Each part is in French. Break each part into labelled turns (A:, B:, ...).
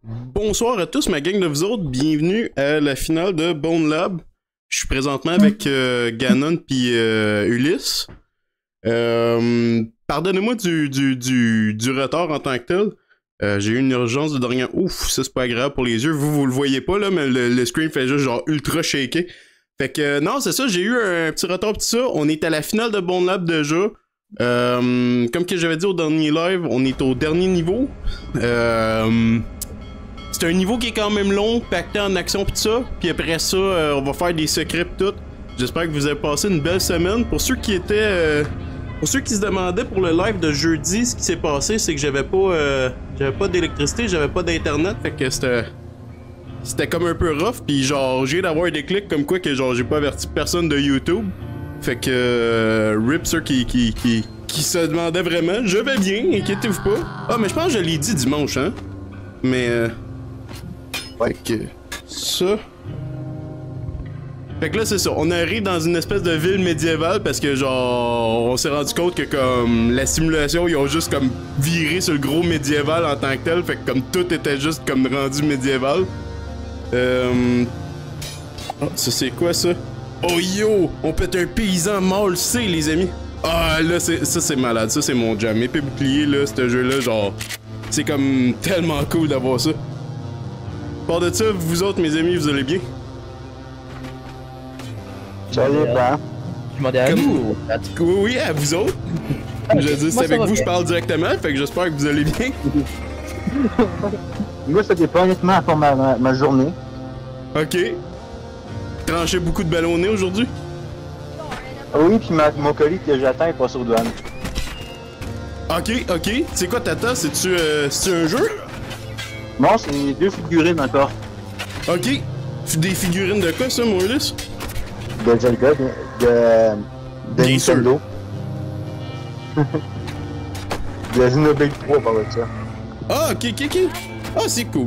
A: Bonsoir à tous, ma gang de vous autres. Bienvenue à la finale de Bone Lab. Je suis présentement avec Ganon puis Ulysse. Pardonnez-moi du retard en tant que tel. J'ai eu une urgence de dernière. Ouf, ça c'est pas agréable pour les yeux. Vous le voyez pas là, mais le screen fait juste genre ultra shaké. Fait que non, c'est ça, j'ai eu un petit retard pis ça. On est à la finale de Bone Lab déjà. Comme que j'avais dit au dernier live, on est au dernier niveau. C'est un niveau qui est quand même long, pacté en action pis tout ça. Puis après ça, on va faire des secrets pis tout. J'espère que vous avez passé une belle semaine. Pour ceux qui étaient... pour ceux qui se demandaient pour le live de jeudi, ce qui s'est passé, c'est que j'avais pas d'électricité, j'avais pas d'internet, fait que c'était comme un peu rough. Puis genre, j'ai d'avoir des clics comme quoi que genre j'ai pas averti personne de YouTube. Fait que rip ceux qui se demandaient vraiment. Je vais bien, inquiétez-vous pas. Ah mais je pense que je l'ai dit dimanche, hein. Mais ouais que ça. Fait que là c'est ça, on arrive dans une espèce de ville médiévale parce que genre on s'est rendu compte que comme la simulation ils ont juste comme viré sur le gros médiéval en tant que tel, fait que comme tout était juste comme rendu médiéval. Oh, ça c'est quoi ça? Oh yo! On peut être un paysan mâle C les amis! Ah là ça c'est malade, ça c'est mon jam. Épée bouclier là, ce jeu là genre. C'est comme tellement cool d'avoir ça. Par de ça, vous autres mes amis, vous allez bien?
B: Salut, ben.
C: Je demandais à vous.
A: Oui, à vous autres. Je veux dire, c'est avec vous que je parle directement, fait que j'espère que vous allez bien.
B: Moi, ça dépend honnêtement pour ma journée.
A: Ok. Tranché beaucoup de ballonnés aujourd'hui?
B: Oui, puis mon colis que j'attends est pas sur douane.
A: Ok. C'est quoi Tata? C'est-tu un jeu?
B: Non, c'est 2 figurines encore.
A: Ok. Des figurines de quoi ça, mon Ulysse?
B: De Zelda, de Nintendo. De Xenoblade 3 par là, ça.
A: Ah, ok. Ah, c'est cool.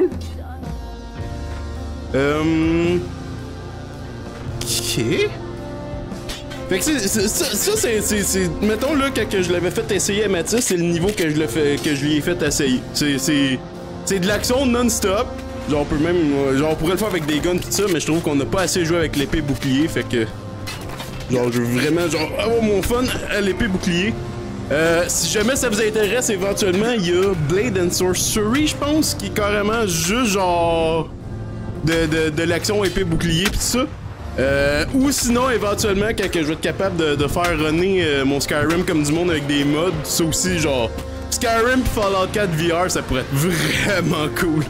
A: Ok. Fait que ça c'est mettons là quand je l'avais fait essayer à Mathis, c'est le niveau que je lui ai fait essayer. C'est de l'action non-stop. Genre on peut même genre on pourrait le faire avec des guns pis ça, mais je trouve qu'on n'a pas assez joué avec l'épée bouclier, fait que genre je veux vraiment genre avoir mon fun à l'épée bouclier. Si jamais ça vous intéresse éventuellement, il y a Blade and Sorcery, je pense, qui est carrément juste genre de l'action épée bouclier pis ça. Ou sinon, éventuellement, quand je vais être capable de faire runner mon Skyrim comme du monde avec des mods, ça aussi, genre, Skyrim pis Fallout 4 VR, ça pourrait être vraiment cool.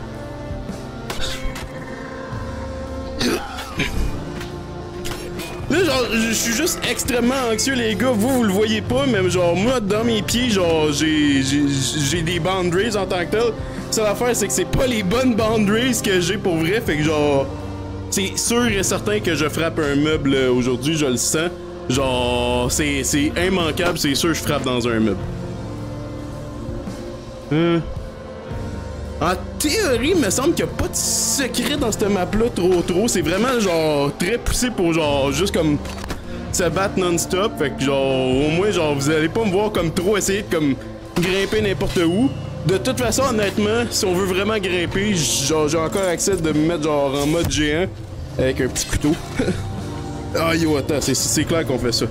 A: Là, genre, je suis juste extrêmement anxieux, les gars. Vous le voyez pas, mais genre, moi, dans mes pieds, genre, j'ai des boundaries en tant que tel. Ça l'affaire, c'est que c'est pas les bonnes boundaries que j'ai pour vrai, fait que genre... C'est sûr et certain que je frappe un meuble aujourd'hui, je le sens. Genre, c'est immanquable, c'est sûr que je frappe dans un meuble. En théorie, il me semble qu'il n'y a pas de secret dans cette map-là trop. C'est vraiment genre très poussé pour genre juste comme se battre non-stop. Fait que genre, au moins, genre, vous allez pas me voir comme trop essayer de comme grimper n'importe où. De toute façon, honnêtement, si on veut vraiment grimper, genre j'ai encore accès de me mettre genre en mode géant avec un petit couteau. Ah yo, attends, c'est clair qu'on fait ça.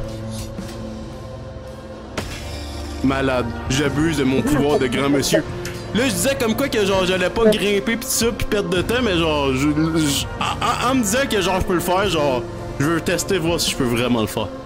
A: Malade, j'abuse de mon pouvoir de grand monsieur. Là, je disais comme quoi que genre j'allais pas grimper pis tout ça pis perdre de temps, mais genre en me disant que genre je peux le faire, genre je veux tester voir si je peux vraiment le faire.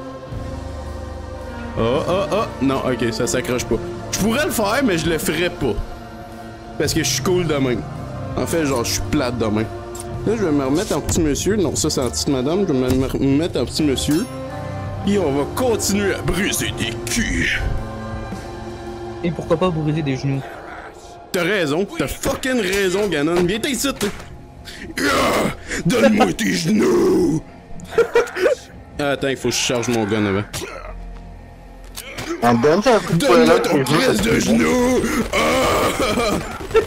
A: Oh, non, ok, ça s'accroche pas. Je pourrais le faire, mais je le ferais pas. Parce que je suis cool de même. En fait, genre, je suis plate de même. Là, je vais me remettre en petit monsieur. Non, ça, c'est en petite madame. Je vais me remettre en petit monsieur. Et on va continuer à briser des culs.
C: Et pourquoi pas briser des genoux?
A: T'as raison. T'as fucking raison, Ganon. Viens ici, toi. Donne-moi tes genoux! Attends, il faut que je charge mon gun avant. Donne-moi ton presse de genoux! Ah!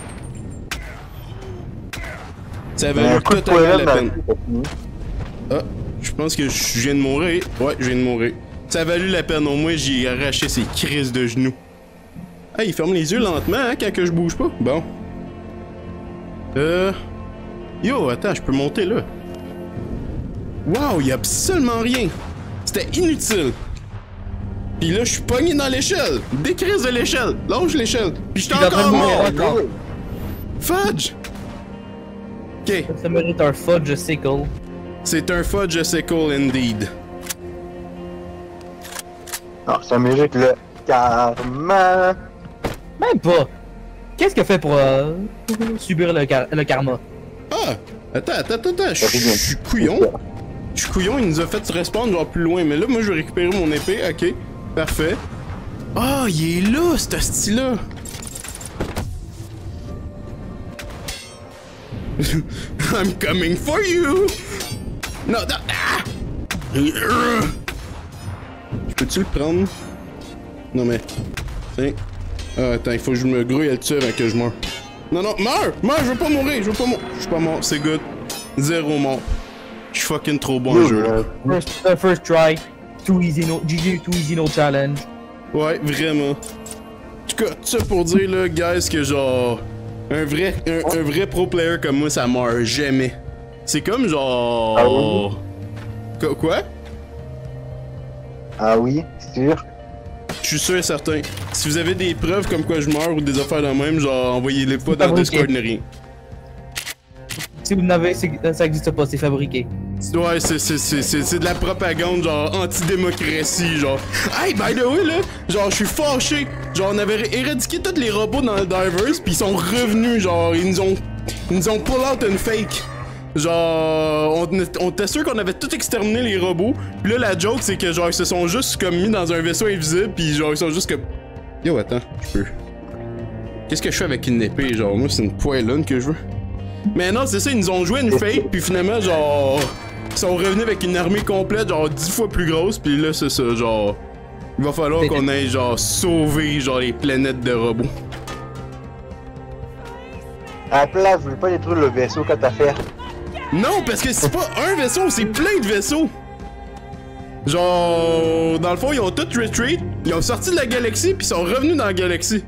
A: Ça va totalement la peine. Ah, je pense que je viens de mourir. Ouais, je viens de mourir. Ça a valu la peine, au moins j'ai arraché ses crises de genoux. Ah, il ferme les yeux lentement, hein, quand que je bouge pas. Bon. Yo, attends, je peux monter là. Wow, y'a absolument rien. C'était inutile. Pis là, je suis pogné dans l'échelle. Décrise de l'échelle. Lâche l'échelle. Pis j'étais encore mort. Fudge! Ok.
C: Ça mérite un fudge sickle.
A: C'est un fudge sickle indeed.
B: Non, ça mérite le karma.
C: Même pas. Qu'est-ce qu'il a fait pour subir le karma?
A: Ah! Attends, je suis couillon. Je suis couillon, il nous a fait se respawn genre plus loin, mais là, moi, je vais récupérer mon épée, ok. Parfait. Ah, il est là, ce style-là! I'm coming for you! Non, non! Ah! Je peux-tu le prendre? Non, mais... Tiens. Ah, attends, il faut que je me grouille à le tuer avant que je meure. Non, non, meurs! Meurs, je veux pas mourir, je veux pas mourir. Je suis pas mort, c'est good. 0 mort. Je suis fucking trop bon en jeu, là.
C: First try. Too easy, no... GG, too easy, no challenge.
A: Ouais, vraiment. En tout cas, tout ça pour dire, là, guys, que genre... Un vrai pro player comme moi, ça meurt jamais. C'est comme genre...
B: Ah oui?
A: Quoi?
B: Ah oui, sûr.
A: Je suis sûr et certain. Si vous avez des preuves comme quoi je meurs ou des affaires de même, genre, envoyez-les pas dans Discord ni rien.
C: Si vous n'avez, ça existe pas, c'est fabriqué.
A: Ouais, c'est de la propagande, genre, anti-démocratie, genre. Hey, by the way, là, genre, je suis fâché. Genre, on avait éradiqué tous les robots dans le Divers, pis ils sont revenus, genre, ils nous ont pull out une fake. Genre, on était sûr qu'on avait tout exterminé les robots. Pis là, la joke, c'est que, genre, ils se sont juste, comme, mis dans un vaisseau invisible, pis genre, ils sont juste comme... Yo, attends, je peux... Qu'est-ce que je fais avec une épée, genre, moi, c'est une poêlonne que je veux. Mais non, c'est ça, ils nous ont joué une fake, puis finalement, genre... Ils sont revenus avec une armée complète, genre 10 fois plus grosse, puis là, c'est ça, genre... Il va falloir qu'on aille, genre, sauver, genre, les planètes de robots.
B: À la place, je voulais pas détruire le vaisseau quand t'as fait.
A: Non, parce que c'est pas un vaisseau, c'est plein de vaisseaux! Genre... Dans le fond, ils ont tout retreat, ils ont sorti de la galaxie, puis ils sont revenus dans la galaxie.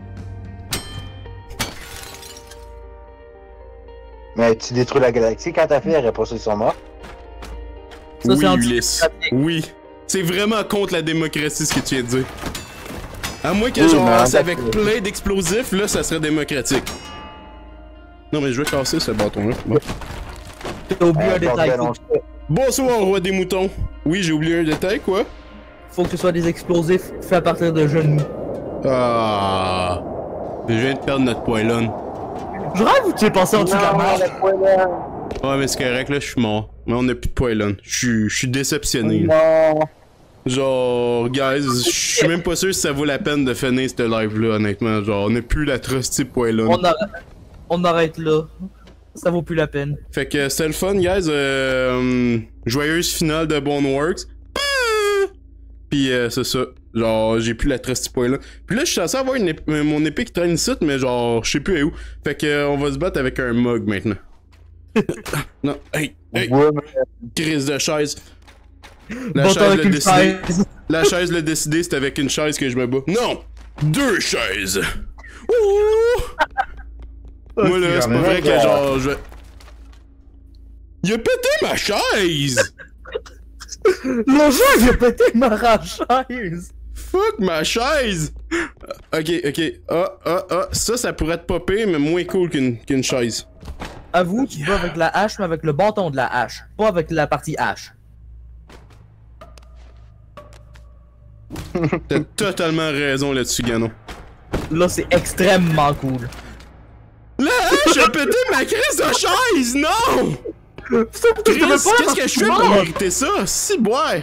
B: Mais tu détruis la galaxie quand t'as fait, elle répond qu'ils sont morts.
C: Ça,
A: Oui,
C: c'est
A: Ulysse. Oui. C'est vraiment contre la démocratie ce que tu viens de dire. À moins que
B: Oui,
A: genre
B: mais
A: c'est avec plein d'explosifs, là ça serait démocratique. Non mais je vais casser ce bâton-là. Bon.
C: T'as oublié un détail.
A: Bonsoir roi des moutons. Oui, j'ai oublié un détail, quoi?
C: Faut que ce soit des explosifs faits à partir de genoux.
A: Ah. Je viens de perdre notre poêlonne.
C: Je rêve ou tu es passé en dessous de la marche?
A: Ouais mais c'est correct là, je suis mort. Mais on a plus de poêlonne. Je suis déceptionné.
B: Non.
A: Genre, guys, je suis même pas sûr si ça vaut la peine de finir cette live-là, honnêtement. Genre, on a plus la trusty poêlonne.
C: On arrête là. Ça vaut plus la peine.
A: Fait que c'était le fun, guys. Joyeuse finale de Boneworks. Pis c'est ça. Genre, j'ai plus la trusty poêlonne. Puis là, je suis censé avoir mon épée qui traîne ici, mais genre, je sais plus où. Fait que on va se battre avec un mug maintenant. Non, hey,
B: Ouais,
A: crise de chaise.
C: La
A: chaise l'a décidé, c'est avec une chaise que je me bats. Non! 2 chaises! Ouh! Moi là, c'est pas vrai que genre je... Il a pété ma chaise!
C: Le jeu il a pété ma chaise!
A: Fuck ma chaise! Ok. Ça pourrait être popé, mais moins cool qu'une chaise.
C: Avoue, tu vas avec la hache, mais avec le bâton de la hache, pas avec la partie hache.
A: T'as totalement raison là-dessus, Ganon.
C: Là, c'est extrêmement cool.
A: La hache a pété ma crise de chaise! Non! Chris, qu'est-ce que je fais pour mériter ça? Si, boire!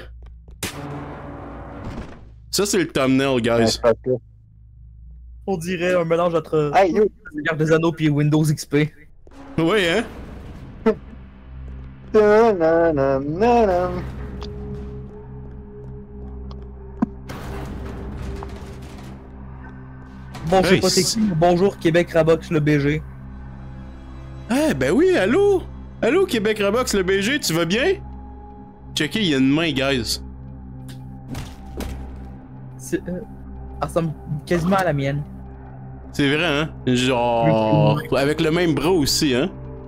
A: Ça, c'est le thumbnail, guys.
C: On dirait un mélange entre
B: Hey, yo.
C: la Garde des Anneaux et Windows XP.
A: Oui, hein?
C: Bon, je sais
A: Hey,
C: pas c'est qui, mais bonjour Québec Rabox le BG.
A: Ah, ben oui, allô? Allô, Québec Rabox, le BG, tu vas bien? Checkez, il y a une main, guys.
C: C'est, elle ressemble quasiment à la mienne.
A: C'est vrai, hein? Genre... Avec le même bras aussi, hein?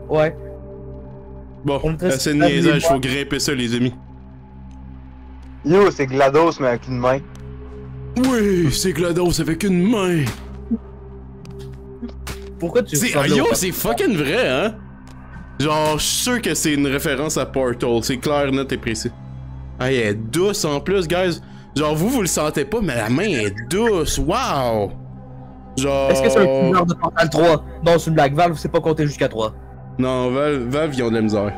C: Ouais.
A: Bon,
C: On était
A: assez de
C: sur-
A: niaisage, faut grimper ça, les amis.
B: Yo, c'est GLaDOS, mais avec une main.
A: Oui, c'est GLaDOS avec une main.
C: Pourquoi tu
A: C'est,
C: ressembles
A: yo,
C: au-
A: c'est fucking vrai, hein? Genre, je suis sûr que c'est une référence à Portal, c'est clair, net et précis. Ah, elle est douce en plus, guys. Genre, vous le sentez pas, mais la main est douce, wow! Genre...
C: Est-ce que c'est le couleur de Portal 3? Non, c'est une blague. Valve, c'est pas compter jusqu'à 3.
A: Non, Valve, ils ont de la misère.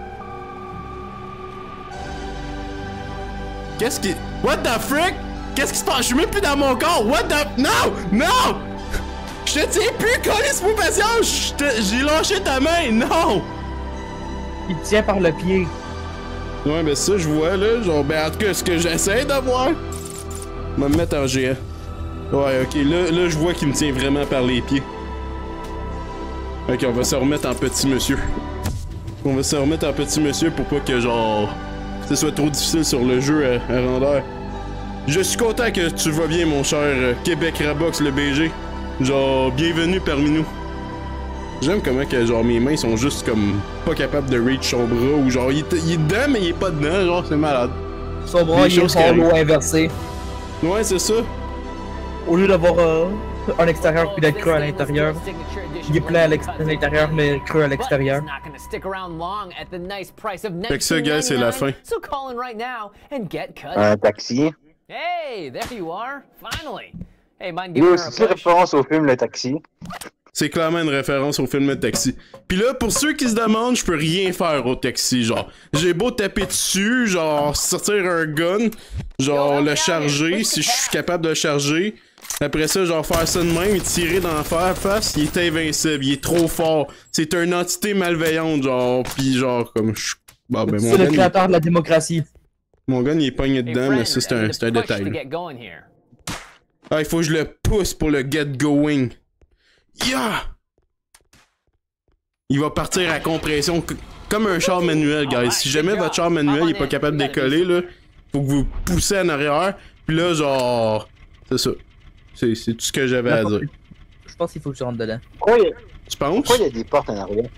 A: Qu'est-ce qui... What the frick? Qu'est-ce qui se passe? Je suis même plus dans mon corps! What the... Non! Non! Je te tiens plus, calisse-moi patience! J'ai lâché ta main! Non!
C: Il te tient par le pied.
A: Ouais, ben ça, je vois, là. Genre, ben en tout cas, ce que j'essaie d'avoir... Je vais me mettre en géant. Ouais, ok, là, je vois qu'il me tient vraiment par les pieds. Ok, on va se remettre en petit monsieur. On va se remettre en petit monsieur pour pas que, genre, ce soit trop difficile sur le jeu à rendre. Je suis content que tu vas bien, mon cher Québec Rabox, le BG. Genre, bienvenue parmi nous. J'aime comment que, genre, mes mains sont juste comme pas capables de reach son bras ou genre, il est dedans, mais il est pas dedans, genre, c'est malade.
C: Son bras,
A: Des
C: il est
A: choses qui
C: en l'eau
A: arrivent.
C: inversé.
A: Ouais, c'est ça.
C: Au lieu d'avoir un extérieur puis d'être creux à l'intérieur, il est plein à l'intérieur, mais creux à l'extérieur.
A: Fait que ça, gars, c'est la fin.
B: Un taxi.
D: Hey, there you are. Finally. Hey, mind
B: Yo,
D: giving her a
B: c'est-tu
D: push?
B: référence au film Le Taxi?
A: C'est clairement une référence au film de Taxi. Pis là, pour ceux qui se demandent, je peux rien faire au taxi, genre. J'ai beau taper dessus, genre, sortir un gun, genre, le charger, si je suis capable de le charger. Après ça, genre, faire ça de même et tirer dans la face, il est invincible, il est trop fort. C'est une entité malveillante, genre, pis genre, comme, bon, ben,
C: C'est le créateur de la démocratie.
A: mon gun, il est pogné
D: Hey,
A: dedans,
D: friend,
A: mais ça, c'est
D: I
A: un
D: need to push
A: détail.
D: to
A: là.
D: get going here.
A: Ah, il faut que je le pousse pour le get going. Yeah! Il va partir à compression comme un char manuel, guys. Si jamais votre char manuel il est pas capable de décoller, là, faut que vous poussez en arrière. Puis là, genre... C'est ça. C'est tout ce que j'avais à dire.
C: Je pense qu'il faut que tu rentres dedans.
A: Tu penses?
B: Pourquoi il y a des portes en arrière?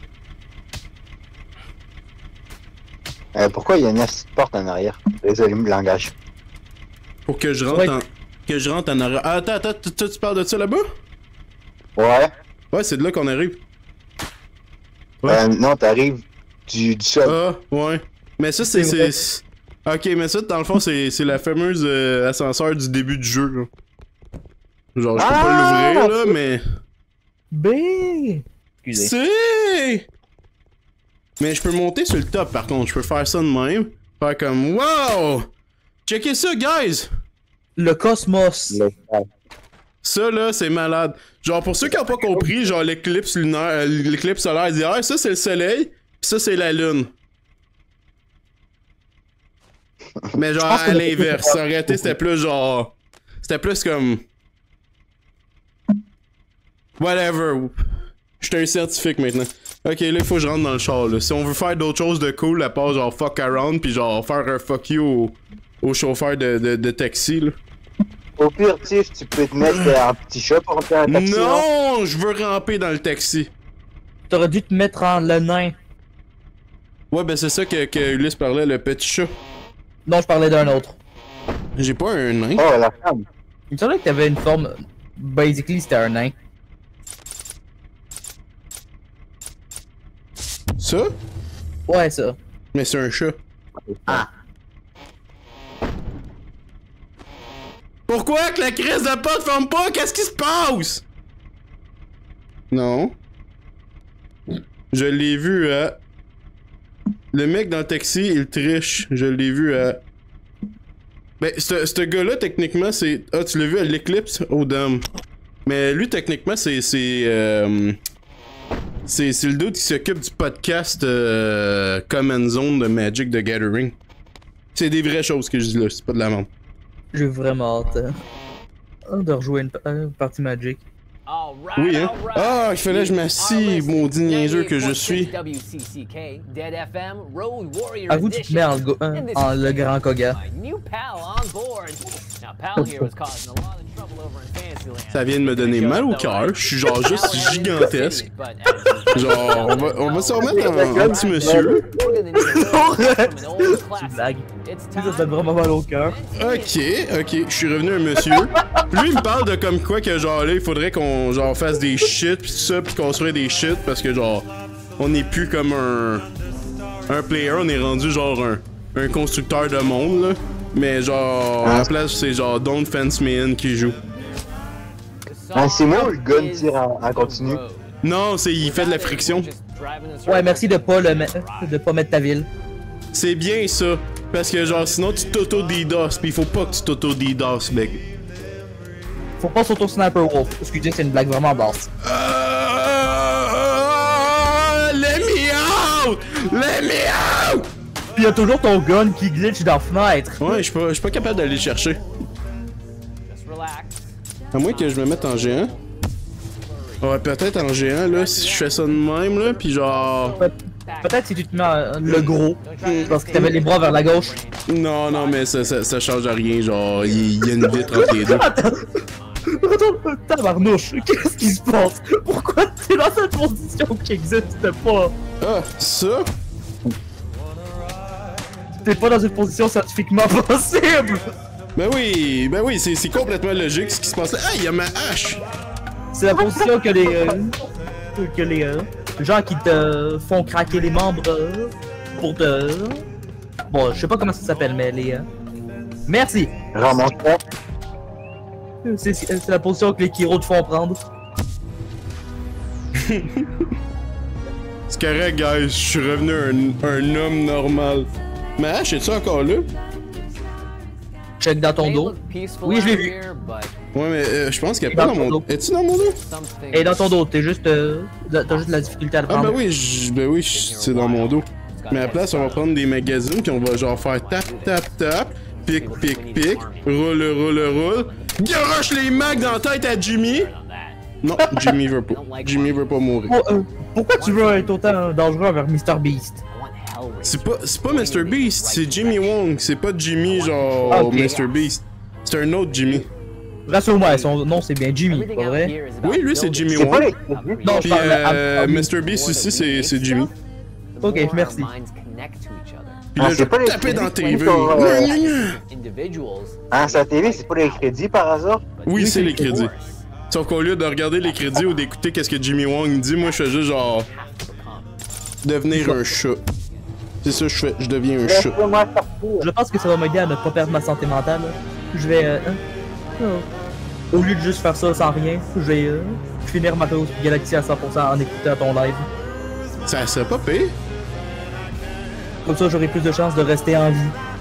B: Pourquoi il y a 9 portes en arrière? Désolé, le langage.
A: Pour que je rentre
C: Ouais.
A: en... Que je rentre en arrière. Ah, attends, tu parles de ça là-bas?
B: Ouais.
A: Ouais, c'est de là qu'on arrive. Ouais.
B: Non, t'arrives du sol.
A: Ah, ouais. Mais ça, c'est...
C: C'est vrai.
A: Ok, mais ça, dans le fond, c'est la fameuse ascenseur du début du jeu, là. Genre, je peux pas l'ouvrir, là, mais...
C: B. Excusez.
A: C'est... Mais je peux monter sur le top, par contre. Je peux faire ça de même. Faire comme... Wow! Checkez ça, guys!
C: Le cosmos.
A: Ça, là, c'est malade. Genre, pour ceux qui ont pas compris, genre, l'éclipse lunaire... l'éclipse solaire d'hier, ça, c'est le soleil, pis ça, c'est la lune. Mais genre,
C: pense que
A: à
C: le-
A: l'inverse. Ça aurait été, c'était plus genre... C'était plus comme... Whatever. J'étais un scientifique maintenant. Ok, là, il faut que je rentre dans le char, là. Si on veut faire d'autres choses de cool, à part genre fuck around, puis genre faire un fuck you au chauffeur de taxi, là.
B: Au pire, Tiff, tu peux te mettre en petit chat pour rentrer un taxi.
A: Non! Je veux ramper dans le taxi.
C: T'aurais dû te mettre en le nain.
A: Ouais, ben c'est ça que Ulysse parlait, le petit chat.
C: Non, je parlais d'un autre.
A: J'ai pas un nain.
B: Oh, la femme.
C: Il me semblait que t'avais une forme. Basically, c'était un nain.
A: Ça?
C: Ouais, ça.
A: Mais c'est un chat.
C: Ah.
A: Pourquoi que la crise de porte ferme pas? Qu'est-ce qui se passe? Non. Je l'ai vu à... Le mec dans le taxi, il triche. Je l'ai vu à... Ben, ce gars-là, techniquement, c'est... Ah, tu l'as vu à l'Eclipse? Oh, damn. Mais lui, techniquement, c'est le dude qui s'occupe du podcast Common Zone de Magic the Gathering. C'est des vraies choses que je dis là, c'est pas de la merde.
C: J'ai vraiment hâte de rejouer une partie Magic.
A: Oui, hein? Ah, il fallait que je m'assieds, maudit niaiseux que je suis.
C: Avoue, tu te mets en le grand Koga.
A: Ça vient de me donner mal au cœur. Je suis genre juste gigantesque. Genre, on va se remettre en petit monsieur.
C: Tu blagues. Ça te donne vraiment mal au cœur.
A: Ok, je suis revenu un monsieur. Lui, il me parle de comme quoi que genre là, il faudrait qu'on genre fasse des shit pis tout ça pis construire des shit parce que genre, on n'est plus comme un player, on est rendu genre un constructeur de monde là. Mais genre, à la place, c'est genre Don't Fence Me In qui joue.
B: Ah, c'est moi ou le gun tire en continu?
A: Non, il fait de la friction.
C: Ouais, merci de pas mettre ta ville.
A: C'est bien ça. Parce que genre, sinon tu t'auto-DDoS pis il faut pas que tu t'auto-DDoS, mec.
C: Faut pas s'auto-sniper wolf. Excusez, c'est une blague vraiment basse.
A: Let me out! Let me out!
C: Pis y'a toujours ton gun qui glitch dans la fenêtre.
A: Ouais, je suis pas capable d'aller le chercher. À moins que je me mette en géant. Ouais, peut-être en géant, là, si je fais ça de même, là, pis genre...
C: Peut-être si tu te mets le gros, parce que t'avais les bras vers la gauche.
A: Non, mais ça change à rien, genre, il y a une vitre entre les deux.
C: Attends, tabarnouche, qu'est-ce qui se passe? Pourquoi t'es dans cette position qui existe pas?
A: Ah, ça?
C: T'es pas dans une position scientifiquement possible!
A: Ben oui, c'est complètement logique ce qui se passe là. Ah, il y a ma hache!
C: C'est la position que les gens qui te font craquer les membres pour te... Bon, je sais pas comment ça s'appelle, mais les... Merci!
B: Ramasse-toi.
C: C'est la position que les Kiro te font prendre.
A: C'est correct, guys, je suis revenu un homme normal. Ma hache, es-tu encore là?
C: Check dans ton dos. Oui, je l'ai vu.
A: Ouais, mais je pense qu'elle est pas dans mon dos. Es-tu dans mon dos?
C: Et dans ton dos, t'as juste la difficulté à le prendre.
A: Ah, ben oui, c'est dans mon dos. Mais à la place, on va prendre des magazines, puis on va genre faire tap, tap, tap, pic, pic, pic, roule. Garoche les mags dans la tête à Jimmy! Non, Jimmy veut pas. Jimmy veut pas mourir.
C: Pourquoi tu veux être autant dangereux envers Mr. Beast?
A: C'est pas Mr. Beast, c'est Jimmy Wong. C'est pas Jimmy genre
C: Okay.
A: Mr. Beast. C'est un autre Jimmy.
C: Rassure-moi, son nom c'est bien Jimmy, pas vrai?
A: Oui, lui c'est Jimmy
B: C'est pas
A: Wong.
B: les...
C: Non,
A: Puis
C: je parle
A: Mr. Beast aussi c'est Jimmy.
C: Ok, merci.
A: Puis là, je
B: c'est pas
A: vais
B: les
A: taper dans
B: crédits
A: TV.
B: pour, Ah, sa TV, c'est pas les crédits par hasard?
A: Oui, c'est les crédits. Sauf qu'au lieu de regarder les crédits ou d'écouter qu'est-ce que Jimmy Wong dit, moi je fais juste genre devenir un chat. C'est ça que je fais, je deviens un chat.
B: Laisse-moi sortir.
C: Je pense que ça va m'aider à ne pas perdre ma santé mentale. Je vais... au lieu de juste faire ça sans rien, je vais finir ma pause Galaxy à 100% en écoutant ton live.
A: Ça serait pas pire.
C: Comme ça, j'aurai plus de chances de rester en vie.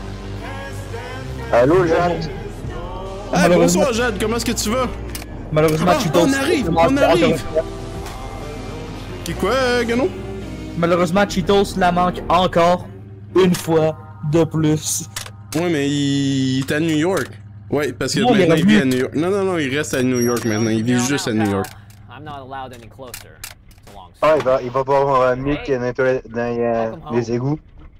B: Allô, Jade?
A: Ah, bonsoir Jade, comment est-ce que tu vas?
C: Malheureusement,
A: Ah,
C: Cheetos...
A: on arrive! Qui quoi, Gano?
C: Malheureusement, Cheetos la manque encore une fois de plus.
A: Ouais, mais il est à New York. Ouais, parce que
C: Non,
A: maintenant
C: il est
A: il vit à
C: revenu.
A: New York. Non, il reste à New York maintenant. Il vit juste à New York.
B: Ah, il va voir Mick dans les égouts.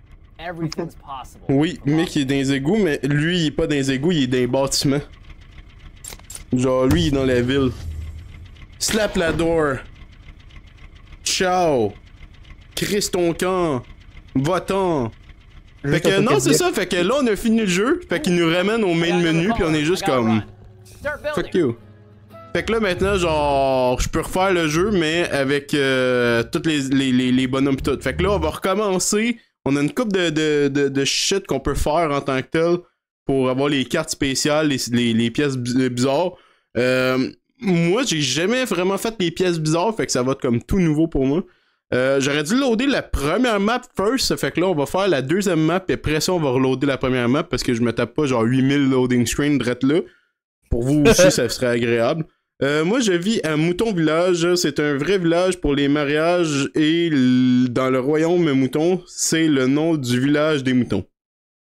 A: Oui, Mick il est dans les égouts, mais lui il est pas dans les égouts, il est dans les bâtiments. Genre lui il est dans la ville. Slap la door. Ciao. Crisse ton camp. Va-t'en. Fait que non, c'est ça, fait que là on a fini le jeu, fait qu'il nous ramène au main menu puis on est juste comme fuck you. Fait que là maintenant genre je peux refaire le jeu mais avec tous les bonhommes pis tout. Fait que là on va recommencer, on a une coupe de shit qu'on peut faire en tant que tel pour avoir les cartes spéciales, les pièces bizarres. Moi j'ai jamais vraiment fait les pièces bizarres, fait que ça va être comme tout nouveau pour moi. J'aurais dû loader la première map first, ça fait que là on va faire la deuxième map et après ça on va reloader la première map parce que je me tape pas genre 8000 loading screen drette là. Pour vous aussi ça serait agréable. Moi je vis à Mouton Village, c'est un vrai village pour les mariages et dans le royaume mouton, c'est le nom du village des moutons.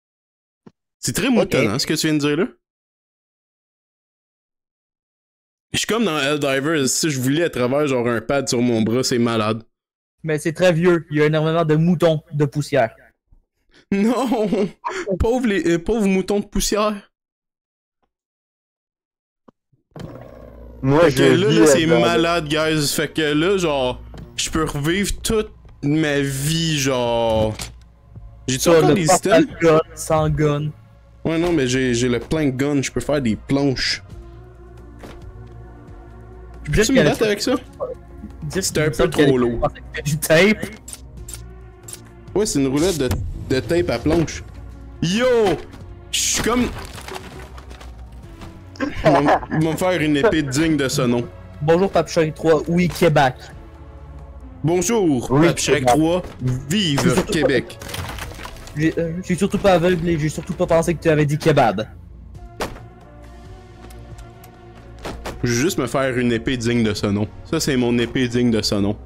A: C'est très moutonnant ce que tu viens de dire là. Je suis comme dans Helldivers, si je voulais à travers genre un pad sur mon bras, c'est malade.
C: Mais c'est très vieux, il y a énormément de moutons de poussière.
A: Non! Pauvres moutons de poussière.
B: Moi,
A: Fait
B: je
A: que là,
B: vis
A: c'est
B: dans-
A: malade, guys. Fait que là, genre, je peux revivre toute ma vie, genre. J'ai-tu encore des items?
C: Gun, sans gun.
A: Ouais, non, mais j'ai le plein de guns, je peux faire des planches. Tu peux me battre avec ça? C'était un peu trop lourd.
C: Du tape.
A: Ouais, c'est une roulette de tape à planche. Yo! Je suis comme. Ils vont me faire une épée digne de ce nom.
C: Bonjour Pape Shrek 3, oui Québec.
A: Bonjour,
B: Oui,
A: Pape Shrek
B: Québec.
A: 3, vive Québec.
C: J'ai surtout pas aveugle et j'ai surtout pas pensé que tu avais dit kebab.
A: Je vais juste me faire une épée digne de ce nom. Ça, c'est mon épée digne de ce nom.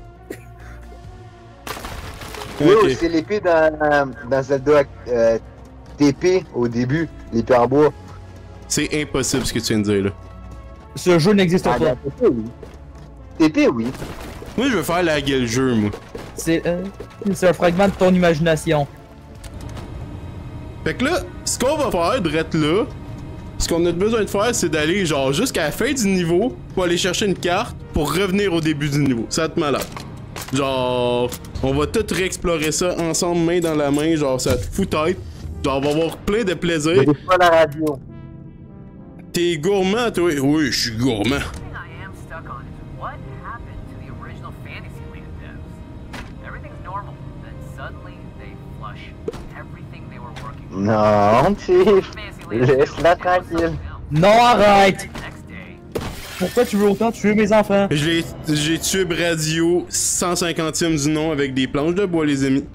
B: Oui,
A: Ok.
B: c'est l'épée dans Zelda TP au début, l'épée en bois.
A: C'est impossible ce que tu viens de dire là.
C: Ce jeu n'existe
B: Ah,
C: pas.
B: TP, oui. TP, oui.
A: Moi, je veux faire la gueule jeu, moi.
C: C'est un fragment de ton imagination.
A: Fait que là, ce qu'on va faire, drette là, ce qu'on a besoin de faire, c'est d'aller genre jusqu'à la fin du niveau pour aller chercher une carte pour revenir au début du niveau. Ça va être malade. Genre, on va tout réexplorer ça ensemble, main dans la main, genre ça te fout tête. Genre, on va avoir plein de plaisir.
B: Il pas la radio.
A: T'es gourmand, toi? Oui, je suis gourmand.
D: thing I am stuck on is what happened to the original Fantasyland devs. Everything's normal, then suddenly they flush everything they were working on.
B: Non, Chief.
D: Fantasyland
B: Laisse-la tranquille.
C: Non, arrête!
D: next day.
C: Pourquoi tu veux autant tuer mes enfants?
A: J'ai tué Bradio 150e du nom avec des planches de bois, les amis.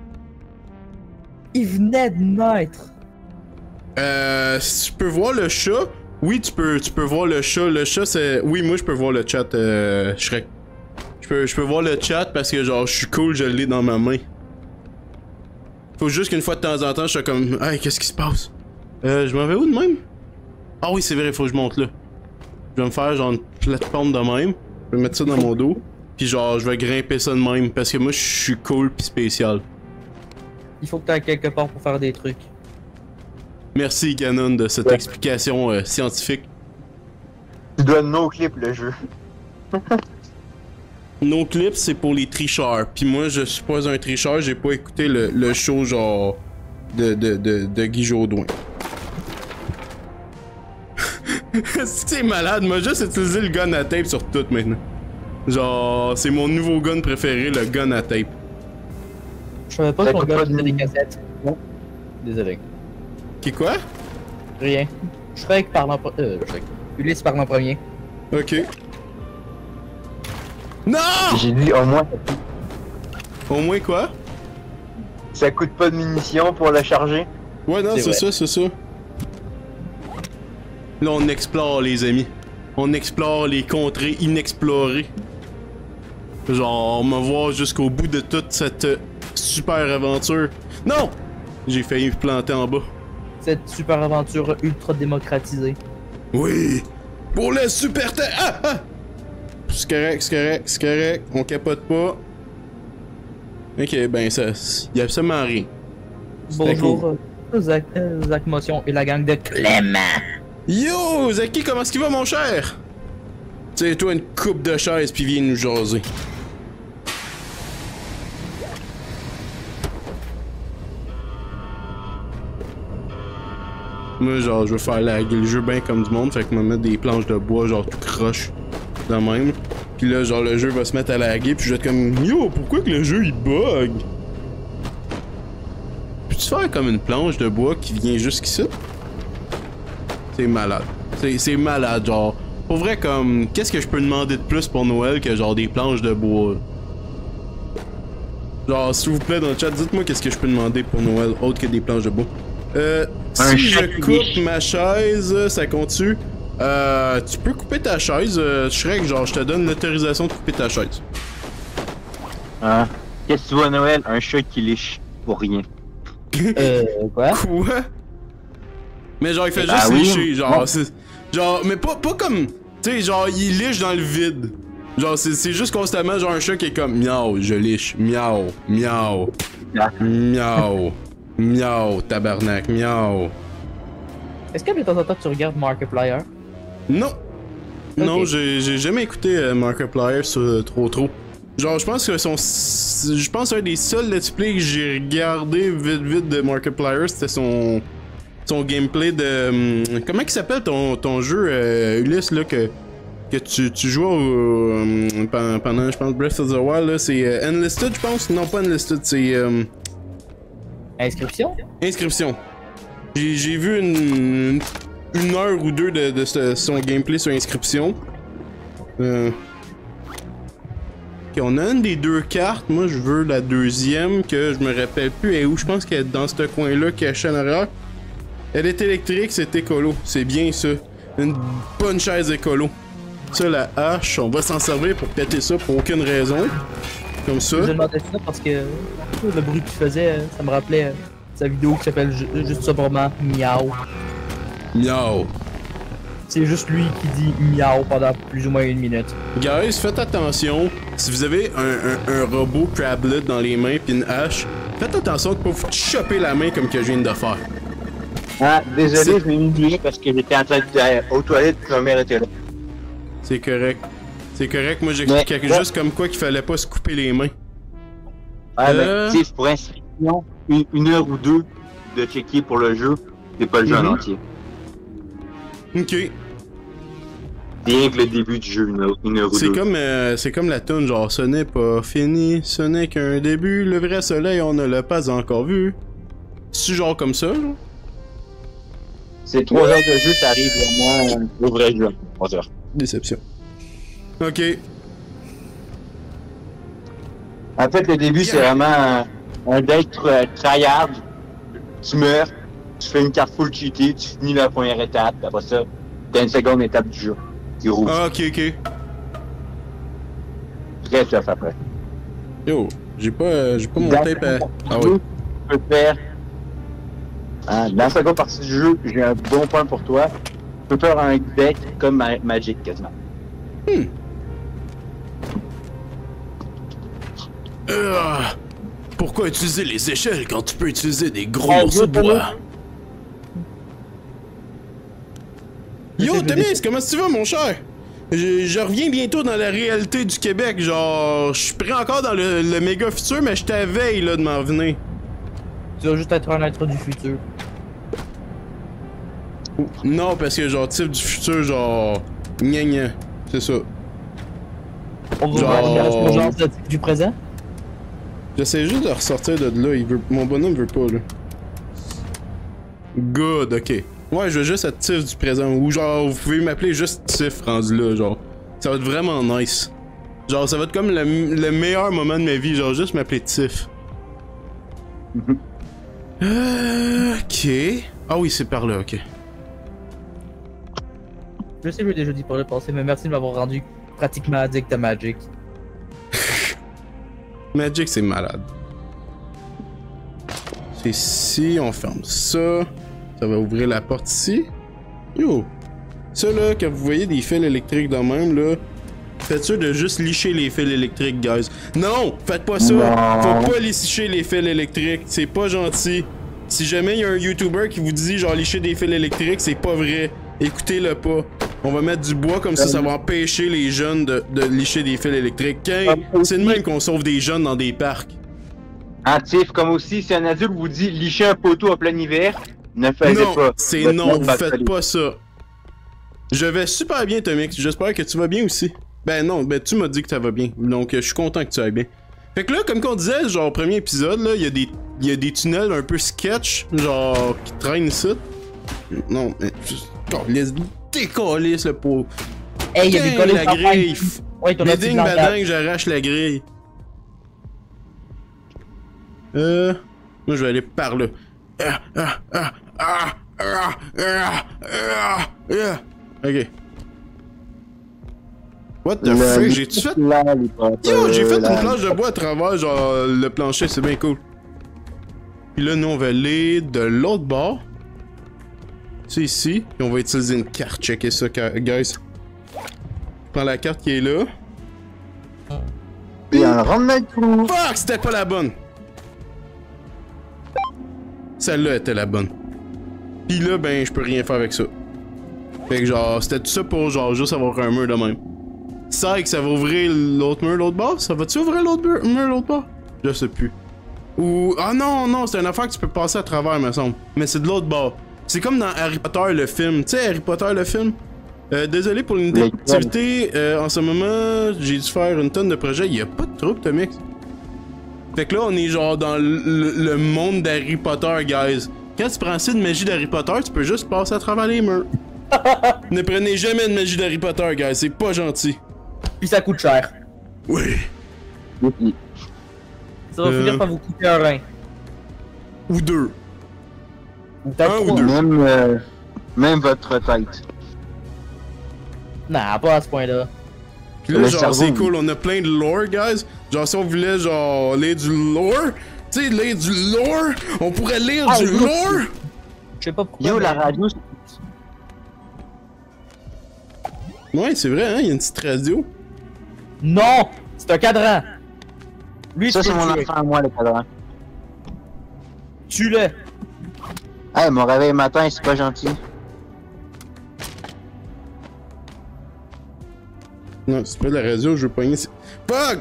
C: Il venait de naître.
A: Si tu peux voir le chat, oui, tu peux voir le chat. Le chat, c'est. Oui, moi, je peux voir le chat, Shrek. Je peux voir le chat parce que, genre, je suis cool, je l'ai dans ma main. Faut juste qu'une fois de temps en temps, je sois comme. Hey, qu'est-ce qui se passe? Je m'en vais où de même? Ah oui, c'est vrai, faut que je monte là. Je vais me faire, genre, une plateforme de même. Je vais mettre ça dans mon dos. Puis, genre, je vais grimper ça de même parce que moi, je suis cool pis spécial.
C: Il faut que tu ailles quelque part pour faire des trucs.
A: Merci, Ganon, de cette explication scientifique.
B: Tu dois no-clip le jeu.
A: No clips, c'est pour les tricheurs. Puis moi, je suis pas un tricheur, j'ai pas écouté le show genre de Guy Jodoin. C'est malade, moi juste utilisé le gun à tape sur tout maintenant. Genre, c'est mon nouveau gun préféré, le gun à tape.
C: Je savais pas
B: Ça
C: que ton
B: coûte
C: gars
B: pas de
C: faisait des
B: mine.
C: cassettes. Désolé.
A: Qui quoi?
C: Rien. Shrek parle en premier. Ulysse parle en premier.
A: Ok. Non!
B: J'ai dit au moins
A: Au moins quoi?
B: ça coûte pas de munitions pour le charger.
A: Ouais, non,
C: C'est
A: c'est
C: vrai.
A: ça, c'est ça. Là, on explore, les amis. On explore les contrées inexplorées. Genre, on va voir jusqu'au bout de toute cette super aventure. Non! J'ai failli me planter en bas.
C: Cette super aventure ultra démocratisée.
A: Oui! Pour le super terre! Ah! Ah! C'est correct, c'est correct, c'est correct. On capote pas. Ok, ben ça. Y'a absolument rien. C'était
C: Bonjour, Zach Motion et la gang de Clément.
A: Yo! Zaki, comment est-ce qu'il va, mon cher? Tiens-toi une coupe de chaise puis viens nous jaser. Moi, genre, je veux faire le jeu bien comme du monde, fait que je vais mettre des planches de bois, genre tout croche, de même. Puis là, genre, le jeu va se mettre à laguer, puis je vais être comme, yo, pourquoi que le jeu il bug? Peux-tu faire comme une planche de bois qui vient jusqu'ici? C'est malade. C'est malade, genre. Pour vrai, comme, qu'est-ce que je peux demander de plus pour Noël que genre des planches de bois? Genre, s'il vous plaît, dans le chat, dites-moi qu'est-ce que je peux demander pour Noël autre que des planches de bois. Si je coupe ma chaise, ça compte-tu? Tu peux couper ta chaise, Shrek, genre, je te donne l'autorisation de couper ta chaise.
B: Hein? Qu'est-ce que tu vois, Noël? Un chat qui liche pour rien.
C: Quoi?
A: Quoi? Mais genre, il fait
B: Ah
A: juste
B: oui?
A: lécher, genre,
B: Non.
A: c'est... Genre, mais pas comme... Tu Tu sais, genre, il liche dans le vide. Genre, c'est juste constamment genre un chat qui est comme miaou, je liche, miaou, miaou, miaou, miaou, tabarnak, miaou.
C: Est-ce que de temps en temps tu regardes Markiplier?
A: Non. Non,
C: Ok.
A: j'ai jamais écouté Markiplier sur trop. Genre, je pense que je pense un des seuls let's play que j'ai regardé vite de Markiplier, c'était son gameplay de... comment il s'appelle ton jeu, Ulysse, là, que tu joues pendant, je pense, Breath of the Wild, là, c'est Enlisted, je pense? Non, pas Enlisted, c'est...
C: Inscription?
A: Inscription. J'ai vu une heure ou deux de son gameplay sur Inscription. Ok, on a une des deux cartes. Moi, je veux la deuxième que je me rappelle plus. Et où je pense qu'elle est dans ce coin-là, cachée en arrière. Elle est électrique, c'est écolo. C'est bien ça. Une bonne chaise écolo. Ça, la hache, on va s'en servir pour péter ça pour aucune raison. Comme ça.
C: Je demandais ça parce que le bruit qu'il faisait, ça me rappelait sa vidéo qui s'appelle juste simplement Miaou.
A: Miaou.
C: C'est juste lui qui dit miaou pendant plus ou moins 1 minute.
A: Guys, faites attention. Si vous avez un robot Crablet dans les mains pis une hache, faites attention de pas vous choper la main comme que je viens de faire.
B: Ah, désolé, je m'ai oublié parce que j'étais en train d'aller aux toilettes et ma mère était là.
A: C'est correct. C'est correct, moi j'expliquais juste comme quoi qu'il fallait pas se couper les mains.
B: Ah, ben, tu sais, pour inscription, une heure ou deux de checker pour le jeu, c'est pas le jeu en entier.
A: Ok.
B: Rien que le début du jeu, une heure ou deux.
A: C'est comme la tune, genre ce n'est pas fini, ce n'est qu'un début, le vrai soleil on ne l'a pas encore vu. C'est genre comme ça, genre?
B: C'est 3 heures de jeu, t'arrives vraiment au vrai jeu. 3 heures.
A: Déception. Ok.
B: En fait, le début, c'est vraiment un deck tryhard. Tu meurs, tu fais une carte full cheatée, tu finis la première étape, après ça, t'as une seconde étape du jeu. Qui roule.
A: Ah, ok.
B: Très tough après.
A: Yo, j'ai pas mon tape à... Ah oui.
B: Tu peux faire... dans la seconde partie du jeu, j'ai un bon point pour toi. Tu peux faire un deck comme Magic quasiment.
A: Pourquoi utiliser les échelles quand tu peux utiliser des gros morceaux de bois? Yo, Thomas, comment tu vas, mon cher? Je reviens bientôt dans la réalité du Québec, genre, je suis prêt encore dans le méga futur, mais je t'avais là de m'en venir.
C: Tu vas juste être un être du futur.
A: Non, parce que genre, type du futur, genre, gna, c'est ça.
C: Genre du présent?
A: J'essaie juste de ressortir de là, mon bonhomme veut pas, là. Good, ok. Ouais, je veux juste être Tiff du présent, ou genre, vous pouvez m'appeler juste Tiff rendu là, genre. Ça va être vraiment nice. Genre, ça va être comme le meilleur moment de ma vie, genre, juste m'appeler Tiff. Ok. Ah oui, c'est par là, ok.
C: Je sais que j'ai déjà dit pour le passé, mais merci de m'avoir rendu pratiquement addict à Magic.
A: Magic, c'est malade. C'est ici, on ferme ça. Ça va ouvrir la porte ici. Yo! Ça là, quand vous voyez des fils électriques de même, là, faites sûr de juste licher les fils électriques, guys. Non! Faites pas ça!
B: Non.
A: Faut pas licher les fils électriques, c'est pas gentil. Si jamais il y a un YouTuber qui vous dit genre licher des fils électriques, c'est pas vrai. Écoutez-le pas. On va mettre du bois comme ça va empêcher les jeunes de licher des fils électriques. C'est de même qu'on sauve des jeunes dans des parcs.
B: Tif, comme aussi, si un adulte vous dit licher un poteau en plein hiver, ne faites pas.
A: C'est non, vous faites pas ça. Je vais super bien, Tomix. J'espère que tu vas bien aussi. Ben non, ben tu m'as dit que ça va bien. Donc je suis content que tu ailles bien. Fait que là, comme qu'on disait, genre, premier épisode, là, il y a des tunnels un peu sketch, genre, qui traînent ici. Non, mais juste... Laisse décalisse le pot.
C: Hey, il y a des collègues
A: la grille.
C: Ouais,
A: Béding bading, j'arrache la grille. Moi je vais aller par là. Ok. What the frick, j'ai-tu fait? Yo, j'ai fait une planche de bois à travers genre le plancher, c'est bien cool. Puis là, nous on va aller de l'autre bord. C'est ici, et on va utiliser une carte. Checkez ça, guys. Prends la carte qui est là.
B: Et on rentre dans le trou.
A: Fuck, c'était pas la bonne. Celle-là était la bonne. Pis là, ben, je peux rien faire avec ça. Fait que genre, c'était tout ça pour genre juste avoir un mur de même. Ça, que ça va ouvrir l'autre mur, l'autre bord? Ça va-tu ouvrir l'autre mur, l'autre bord? Je sais plus. Ou... Ah non, non, c'est une affaire que tu peux passer à travers, me semble. Mais c'est de l'autre bord. C'est comme dans Harry Potter, le film. Tu sais, Harry Potter, le film? Désolé pour l'inactivité. En ce moment, j'ai dû faire une tonne de projets. Il y a pas de trouble, Tomix. Fait que là, on est genre dans le monde d'Harry Potter, guys. Quand tu prends assez de magie d'Harry Potter, tu peux juste passer à travers les murs. Ne prenez jamais de magie d'Harry Potter, guys. C'est pas gentil.
C: Puis ça coûte cher.
A: Oui.
C: Ça va finir par vous coûter un rein.
A: Ou deux.
C: Ou peut-être
A: Un ou
C: trois.
A: deux.
B: Même votre tête.
C: Non, pas à ce point-là.
A: Puis là,
B: Le
A: genre,
B: cerveau.
A: c'est cool, on a plein de lore, guys. Genre, si on voulait, genre, lire du lore, tu sais, lire du lore, on pourrait lire du
C: oui.
A: lore.
C: Je sais pas pourquoi.
B: Yo,
C: mais-
B: la radio,
A: Ouais, c'est vrai, hein, il y a une petite radio.
C: Non! C'est un cadran! Lui,
B: ça
C: tu
B: c'est
C: peux
B: mon
C: le tuer.
B: enfant à moi, le cadran.
C: Tue-le!
B: Hey, mon réveil matin, c'est pas gentil.
A: Non, c'est pas de la radio, je veux pogner. Fuck!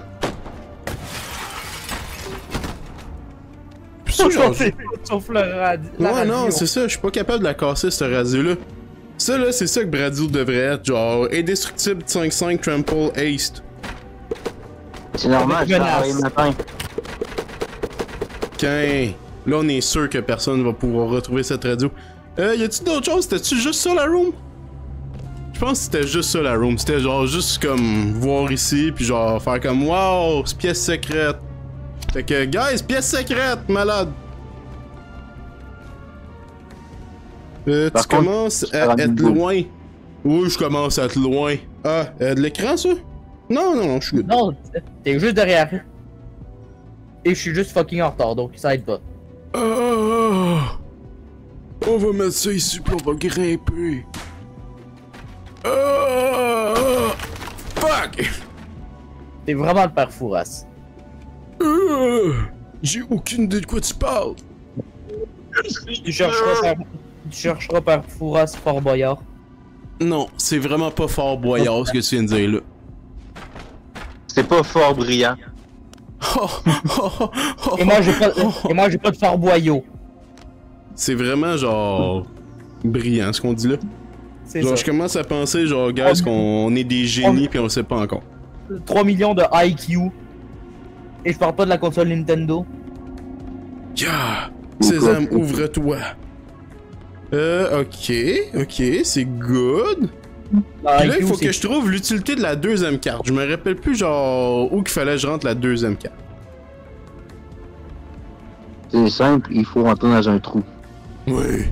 A: Puis ça, genre,
C: Sauf le radio.
A: ouais, non, c'est ça, je suis pas capable de la casser, cette radio-là. Ça, là, c'est ça que Bradil devrait être, genre, indestructible 5-5 trample haste.
B: C'est normal,
C: Avec
B: je fais le
C: menace.
B: réveil matin.
A: Qu'un. Là, on est sûr que personne va pouvoir retrouver cette radio. Y a-tu d'autres choses? C'était-tu juste ça, la room? Je pense que c'était juste ça, la room. C'était genre juste comme voir ici, puis genre faire comme wow, c'est pièce secrète. Fait que, guys, pièce secrète, malade. Tu
B: Par contre,
A: commences
B: tu
A: à
B: feras
A: être
B: une boule.
A: loin. Oui, je commence à être loin. Ah, de l'écran, ça? Non, non, non, je suis good.
C: Non, t'es juste derrière. Et je suis juste fucking en retard, donc ça aide pas.
A: Ah, on va mettre ça ici puis on va grimper. Ah, fuck!
C: T'es vraiment le père Fouras.
A: J'ai aucune idée de quoi tu parles.
C: Tu chercheras père Fouras, Fort Boyard.
A: Non, c'est vraiment pas fort boyard ce que tu viens de dire là.
B: C'est pas fort brillant.
A: Oh, oh, oh, oh,
C: Et moi j'ai pas de Fort Boyau.
A: C'est vraiment genre brillant ce qu'on dit là.
C: C'est
A: Genre
C: ça.
A: je commence à penser genre guys qu'on est des génies puis on le sait pas encore.
C: 3 millions de IQ. Et je parle pas de la console Nintendo.
A: Yeah! Sésame, ouvre-toi. Ok, c'est good.
C: La
A: Puis là, il
C: IQ,
A: faut
C: c'est-
A: que je trouve l'utilité de la deuxième carte. Je me rappelle plus genre où qu'il fallait que je rentre la deuxième carte.
B: C'est simple, il faut rentrer dans un trou.
A: Oui.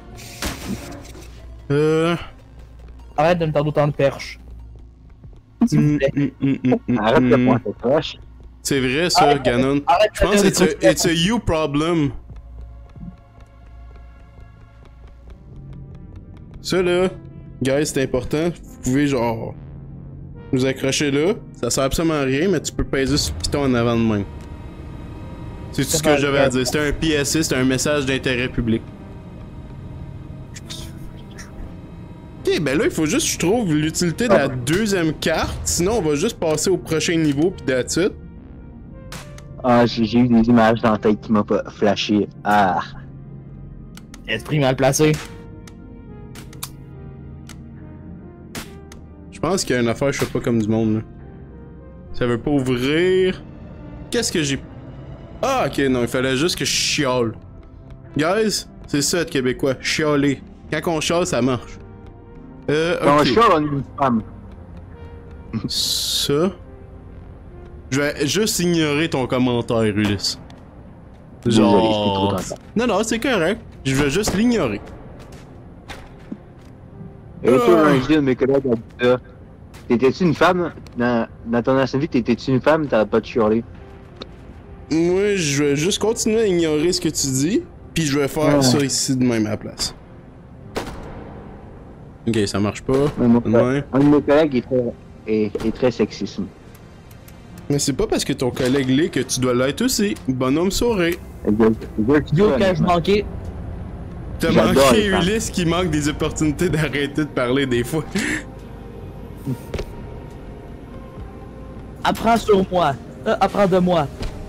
C: Arrête de me tendre autant de perches. S'il vous plaît.
B: Arrête de pointer proche.
A: C'est vrai ça, Ganon.
C: Arrête
A: Je pense
C: de
A: que it's a you problem. Ça là, guys, c'est important. Vous pouvez genre vous accrocher là. Ça sert absolument à rien, mais tu peux peser sur le piton en avant de main. C'est tout ce que j'avais à dire. C'était un PSC, c'était un message d'intérêt public. Ok, ben là, il faut juste que je trouve l'utilité de la deuxième carte. Sinon, on va juste passer au prochain niveau pis that's it.
B: Ah, j'ai eu des images dans la tête qui m'ont pas flashé. Ah.
C: Esprit mal placé.
A: Je pense qu'il y a une affaire, je fais pas comme du monde là. Ça veut pas ouvrir. Qu'est-ce que j'ai. Ah, ok, non, il fallait juste que je chiale. Guys, c'est ça être québécois, chialer. Quand on chiale, ça marche.
B: Ton
A: Ok.
B: chat, on est une femme.
A: Ça. Je vais juste ignorer ton commentaire, Ulysse.
B: Désolé, j'étais trop
A: Genre.
B: tentant.
A: Non, non, c'est correct. Je vais juste l'ignorer.
B: Et toi, un de mes collègues a dit ça. T'étais-tu une femme? Dans ton ancienne vie, t'étais-tu une femme? T'avais pas de chialer.
A: Moi, je vais juste continuer à ignorer ce que tu dis, puis je vais faire
B: Ouais.
A: ça ici de même à la place. Ok, ça marche pas.
B: Un
A: Ouais.
B: de mes collègues est très sexisme.
A: Mais c'est pas parce que ton collègue l'est que tu dois l'être aussi. Bonhomme sourire.
C: Yo, quand je manquais.
A: T'as
B: J'adore
A: manqué
B: les femmes.
A: Ulysse qui manque des opportunités d'arrêter de parler des fois.
C: Apprends sur moi. Apprends de moi.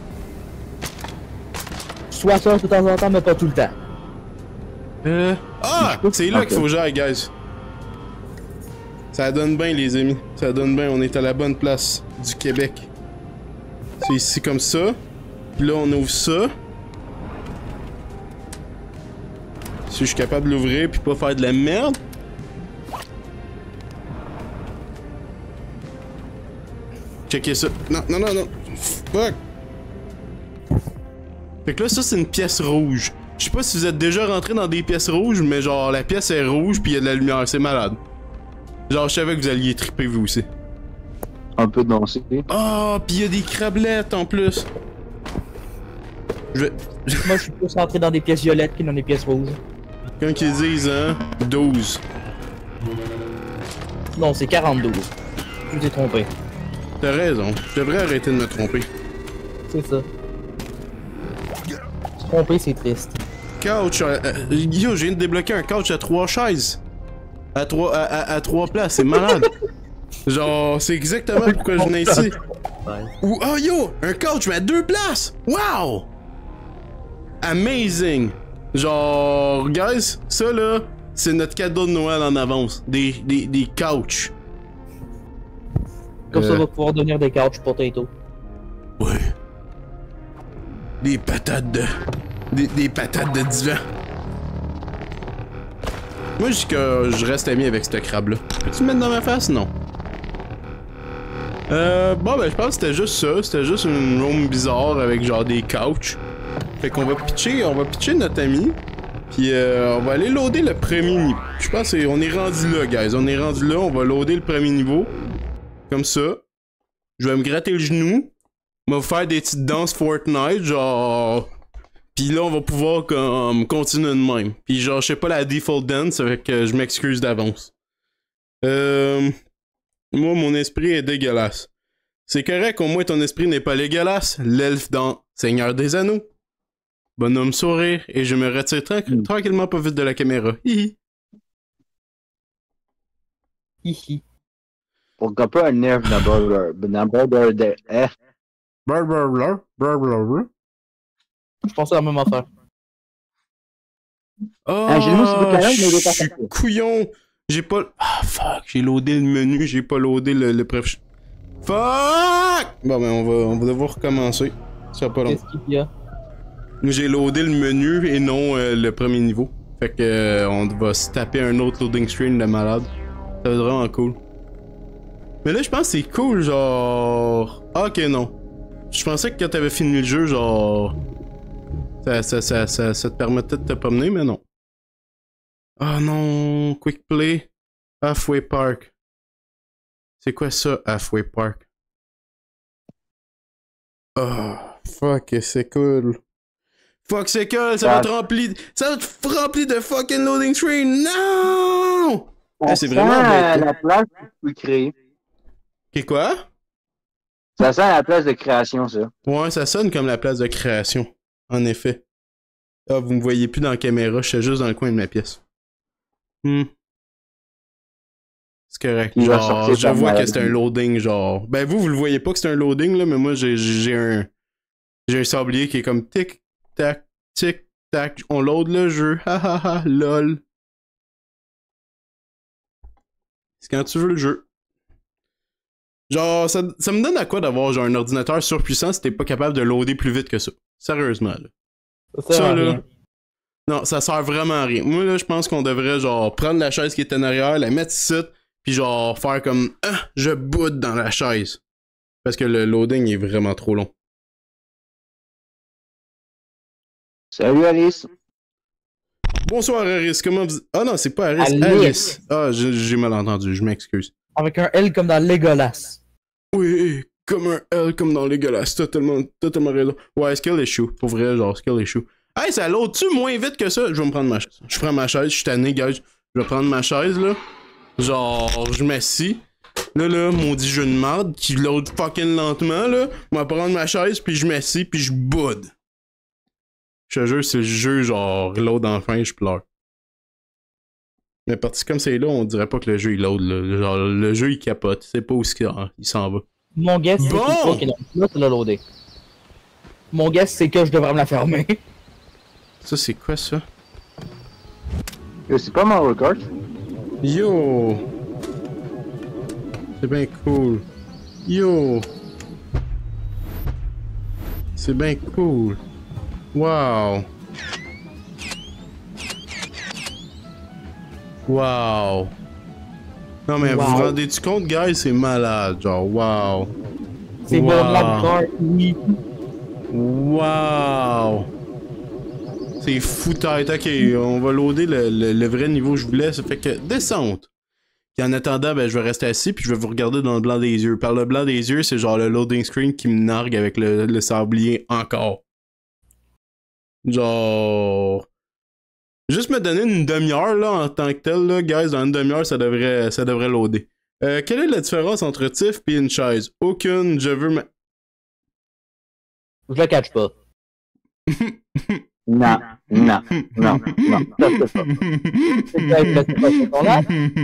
C: Sois ça de temps en temps, mais pas tout le temps.
A: Ah! C'est là qu'il faut gérer, guys. Ça donne bien, les amis. Ça donne bien. On est à la bonne place du Québec. C'est ici comme ça. Puis là, on ouvre ça. Si je suis capable de l'ouvrir puis pas faire de la merde. Checkez ça. Non, non, non, non. Fuck. Fait que là, ça, c'est une pièce rouge. Je sais pas si vous êtes déjà rentré dans des pièces rouges, mais genre, la pièce est rouge puis il y a de la lumière. C'est malade. Genre, je savais que vous alliez triper, vous aussi.
B: Un peu danser.
A: Ah, oh, pis il y a des crablettes en plus.
C: Moi, je suis plus rentré dans des pièces violettes que dans des pièces rouges.
A: Quand qu'ils disent, hein, 12.
C: Non, c'est 42. Je vous ai trompé.
A: T'as raison, je devrais arrêter de me tromper.
C: C'est ça. Se tromper, c'est triste.
A: Couch, yo, je viens de débloquer un couch à 3 chaises. À 3 places, c'est malade. Genre, c'est exactement pourquoi je venais ici. Ou, oh yo, un couch mais à 2 places! Wow! Amazing! Genre, guys, ça là, c'est notre cadeau de Noël en avance. Des couches.
C: Comme ça, on va pouvoir devenir des couch potato.
A: Ouais. Des patates de... Des patates de divan. Moi, je dis que je reste ami avec ce crabe-là. Peux-tu me mettre dans ma face? Non. Bon, ben, je pense que c'était juste ça. C'était juste une room bizarre avec genre des couches. Fait qu'on va pitcher notre ami. Puis on va aller loader le premier niveau. Je pense qu'on est rendu là, guys. On est rendu là, on va loader le premier niveau. Comme ça. Je vais me gratter le genou. On va faire des petites danses Fortnite, genre... Puis là, on va pouvoir comme continuer de même. Puis genre, je sais pas la default dance, ça fait que je m'excuse d'avance. Moi, mon esprit est dégueulasse. C'est correct, au moins ton esprit n'est pas dégueulasse. L'elfe dans Seigneur des Anneaux. Bonhomme sourire, et je me retire tranquillement pas vite de la caméra. Hihi.
C: Hihi.
B: Pourquoi pas un nerf dans Border de F?
A: Blablabla.
C: Je pensais à la même affaire.
A: Oh,
B: j'ai le mot sur le canal, mais il est pas
A: je suis
B: comme ça.
A: couillon. J'ai pas... Ah, fuck. J'ai loadé le menu, j'ai pas loadé le préf... Fuck! Bon, ben, on va devoir recommencer. Ça va pas long.
C: Qu'est-ce qu'il y a?
A: J'ai loadé le menu et non le premier niveau. Fait que on va se taper un autre loading screen de malade. Ça va être vraiment cool. Mais là, je pense que c'est cool, genre... Ah, ok, non. Je pensais que quand t'avais fini le jeu, genre... Ça te permettait de te promener, mais non. Ah non, Quick Play. Halfway Park. C'est quoi ça, Halfway Park? Oh, fuck, c'est cool. Fuck, c'est cool, ça va te remplir... Ça va te remplir de fucking loading screen, non! Ah, c'est vraiment bête.
B: La place que tu peux créer.
A: Qu'est quoi?
B: Ça sent la place de création, ça.
A: Ouais, ça sonne comme la place de création. En effet. Ah, vous me voyez plus dans la caméra, je suis juste dans le coin de ma pièce. C'est correct.
B: Il va
A: Genre,
B: sortir
A: je
B: par
A: vois que
B: maladie.
A: c'est un loading, genre. Ben, vous le voyez pas que c'est un loading, là, mais moi, j'ai un sablier qui est comme tic, tac, on load le jeu. Ha ha ha, lol. C'est quand tu veux le jeu. Genre, ça me donne à quoi d'avoir genre un ordinateur surpuissant si t'es pas capable de loader plus vite que ça. Sérieusement, là. Ça, là. Non, ça sert vraiment à rien. Moi, là, je pense qu'on devrait, genre, prendre la chaise qui est en arrière, la mettre ici, puis genre, faire comme, je boude dans la chaise. Parce que le loading est vraiment trop long.
B: Salut Alice.
A: Bonsoir, Aris. Comment vous... Ah non, c'est pas Aris.
C: Alice.
A: Alice. Ah, j'ai mal entendu, je m'excuse.
C: Avec un L comme dans Legolas.
A: Oui, comme un L, comme dans Legolas. Totalement raison. Ouais, skill issue. Pour vrai, genre, skill issue. Hey, ça load-tu moins vite que ça? Je vais me prendre ma chaise. Je prends ma chaise, je suis tanné, guys. Je vais prendre ma chaise, là. Genre, je m'assis. Là, maudit jeu de merde qui load fucking lentement, là. Je vais prendre ma chaise, puis je m'assieds, puis je boude. Je te jure, c'est le jeu, genre, load enfin, je pleure. Mais parti comme c'est là, on dirait pas que le jeu il load, là. Genre, le jeu il capote, c'est pas où il s'en va.
C: Mon guess, c'est
A: Bon!
C: qu'il là, tu l'as loadé. Mon guess, c'est que je devrais me la fermer.
A: Ça, c'est quoi ça?
B: C'est pas Mario Kart.
A: Yo! C'est bien cool. Yo! C'est bien cool. Wow! Wow! Non mais
C: Wow.
A: vous vous rendez-tu compte, guys? C'est malade, genre, wow!
C: C'est
A: Wow.
C: bon, Mario Kart, oui.
A: Wow! C'est fou tête. Ok, on va loader le vrai niveau que je voulais. Ça fait que descente. Et en attendant, ben, je vais rester assis puis je vais vous regarder dans le blanc des yeux. Par le blanc des yeux, c'est genre le loading screen qui me nargue avec le sablier encore. Genre... Juste me donner une demi-heure là en tant que tel, là, guys. Dans une demi-heure, ça devrait loader. Quelle est la différence entre Tiff et une chaise? Aucune, je veux ma...
C: Je la catch pas.
B: Non. Ça, c'est pas.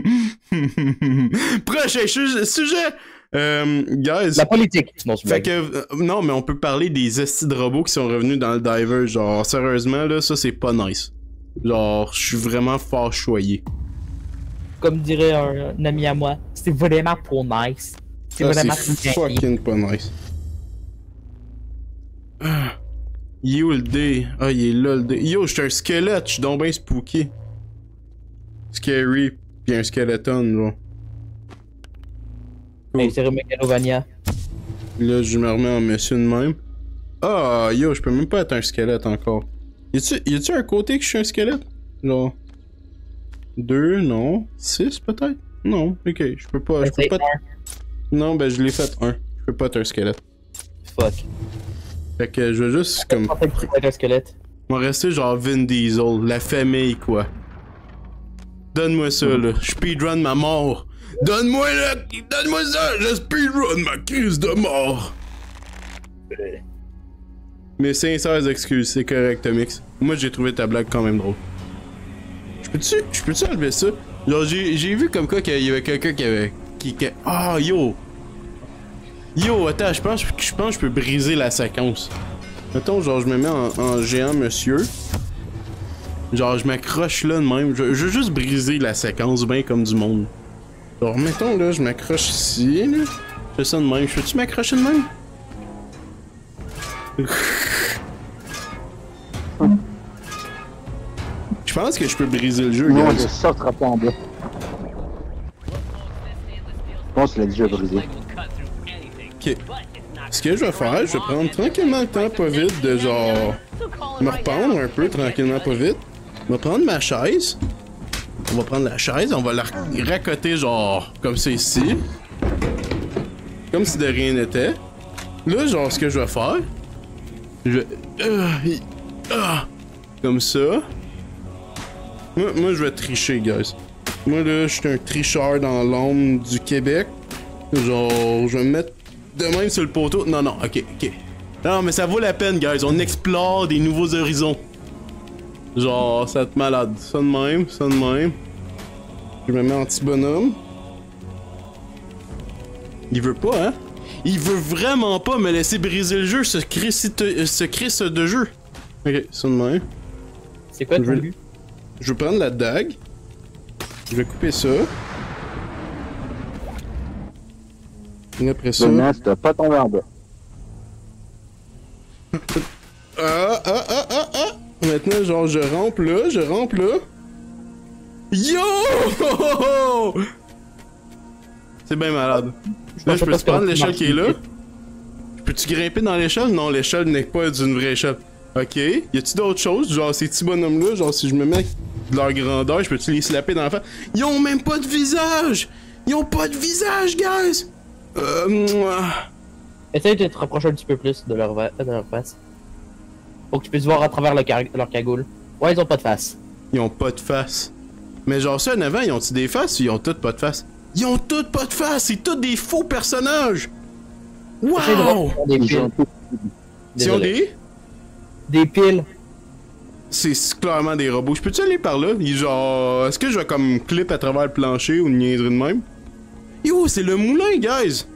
A: Prochain sujet! Guys.
C: La politique. Non, c'est
A: Fait que, non, mais on peut parler des estis de robots qui sont revenus dans le diver. Genre, sérieusement, là, ça, c'est pas nice. Genre, je suis vraiment fort choyé.
C: Comme dirait un ami à moi, c'est vraiment pas nice. C'est
A: Ah,
C: vraiment
A: c'est fucking pas nice. Ah. Il est où le dé? Ah, il est là le dé. Yo, j'suis un squelette, j'suis donc ben spooky. Scary, pis un skeleton, genre.
C: Hey, c'est Megalovania.
A: Là, je me remets en monsieur de même. Ah, yo, je peux même pas être un squelette encore. Y a-tu un côté que je suis un squelette? Genre. 2, non. 6 peut-être? Non, ok, je peux pas. Non, ben je l'ai fait 1. Je peux pas être un squelette.
C: Fuck.
A: Fait que je vais juste comme.
C: Je pensais que un squelette.
A: On va rester genre Vin Diesel, la famille quoi. Donne-moi ça là, je speedrun ma mort. Donne-moi ça, je speedrun ma crise de mort. Mes sincères excuses, c'est correct Tomix. Moi j'ai trouvé ta blague quand même drôle. Je peux-tu enlever ça? Genre j'ai vu comme quoi qu'il y avait quelqu'un qui ah yo! Yo, attends, je pense que je peux briser la séquence. Mettons, genre, je me mets en géant monsieur. Genre, je m'accroche là de même. Je veux juste briser la séquence bien comme du monde. Genre, mettons, là, je m'accroche ici, là. Je fais ça de même. Je peux-tu m'accrocher de même? Je pense que je peux briser le jeu,
B: Non,
A: guys.
B: je sortira pas en bas. Je pense qu'il a déjà brisé.
A: Ok. Ce que je vais faire, je vais prendre tranquillement le temps, pas vite, de genre... me rependre un peu, tranquillement, pas vite. On va prendre ma chaise. On va prendre la chaise, on va la raccoter genre comme ça ici. Comme si de rien n'était. Là, genre, ce que je vais faire... Je vais... comme ça. Moi, je vais tricher, guys. Moi, là, je suis un tricheur dans l'ombre du Québec. Genre, je vais me mettre de même sur le poteau. Non, non, ok. Non, mais ça vaut la peine, guys. On explore des nouveaux horizons. Genre, ça va être malade. Ça de même. Je me mets en petit bonhomme. Il veut pas, hein? Il veut vraiment pas me laisser briser le jeu, ce Christ de jeu. Ok, ça de même.
C: C'est quoi ton but?
A: Je vais prendre la dague. Je vais couper ça. Et après ça...
B: Maintenant, tu dois pas tomber en bas.
A: Maintenant, genre, je rampe là. Yo! C'est bien malade. Là, je peux prendre l'échelle qui est là. Peux-tu grimper dans l'échelle? Non, l'échelle n'est pas d'une vraie échelle. Ok. Y a-tu d'autres choses? Genre, ces petits bonhommes-là, genre, si je me mets de leur grandeur, je peux-tu les slapper dans la face? Ils ont même pas de visage! Ils ont pas de visage, guys!
C: Essaye de te rapprocher un petit peu plus de leur face. Pour que tu puisses voir à travers leur cagoule. Ouais, ils ont pas de face.
A: Ils ont pas de face. Mais genre, ceux en avant, ils ont-tu des faces ou ils ont toutes pas de face? Ils ont tous pas de face, c'est tous des faux personnages! Wow!
C: Des
B: Ils
C: piles.
B: ont tout-
A: Ils ont
C: Désolé.
A: des...
C: Des piles.
A: C'est clairement des robots. Je peux-tu aller par là? Genre... Est-ce que je vais comme clip à travers le plancher ou une niaiserie de même? Yo, c'est le moulin, guys!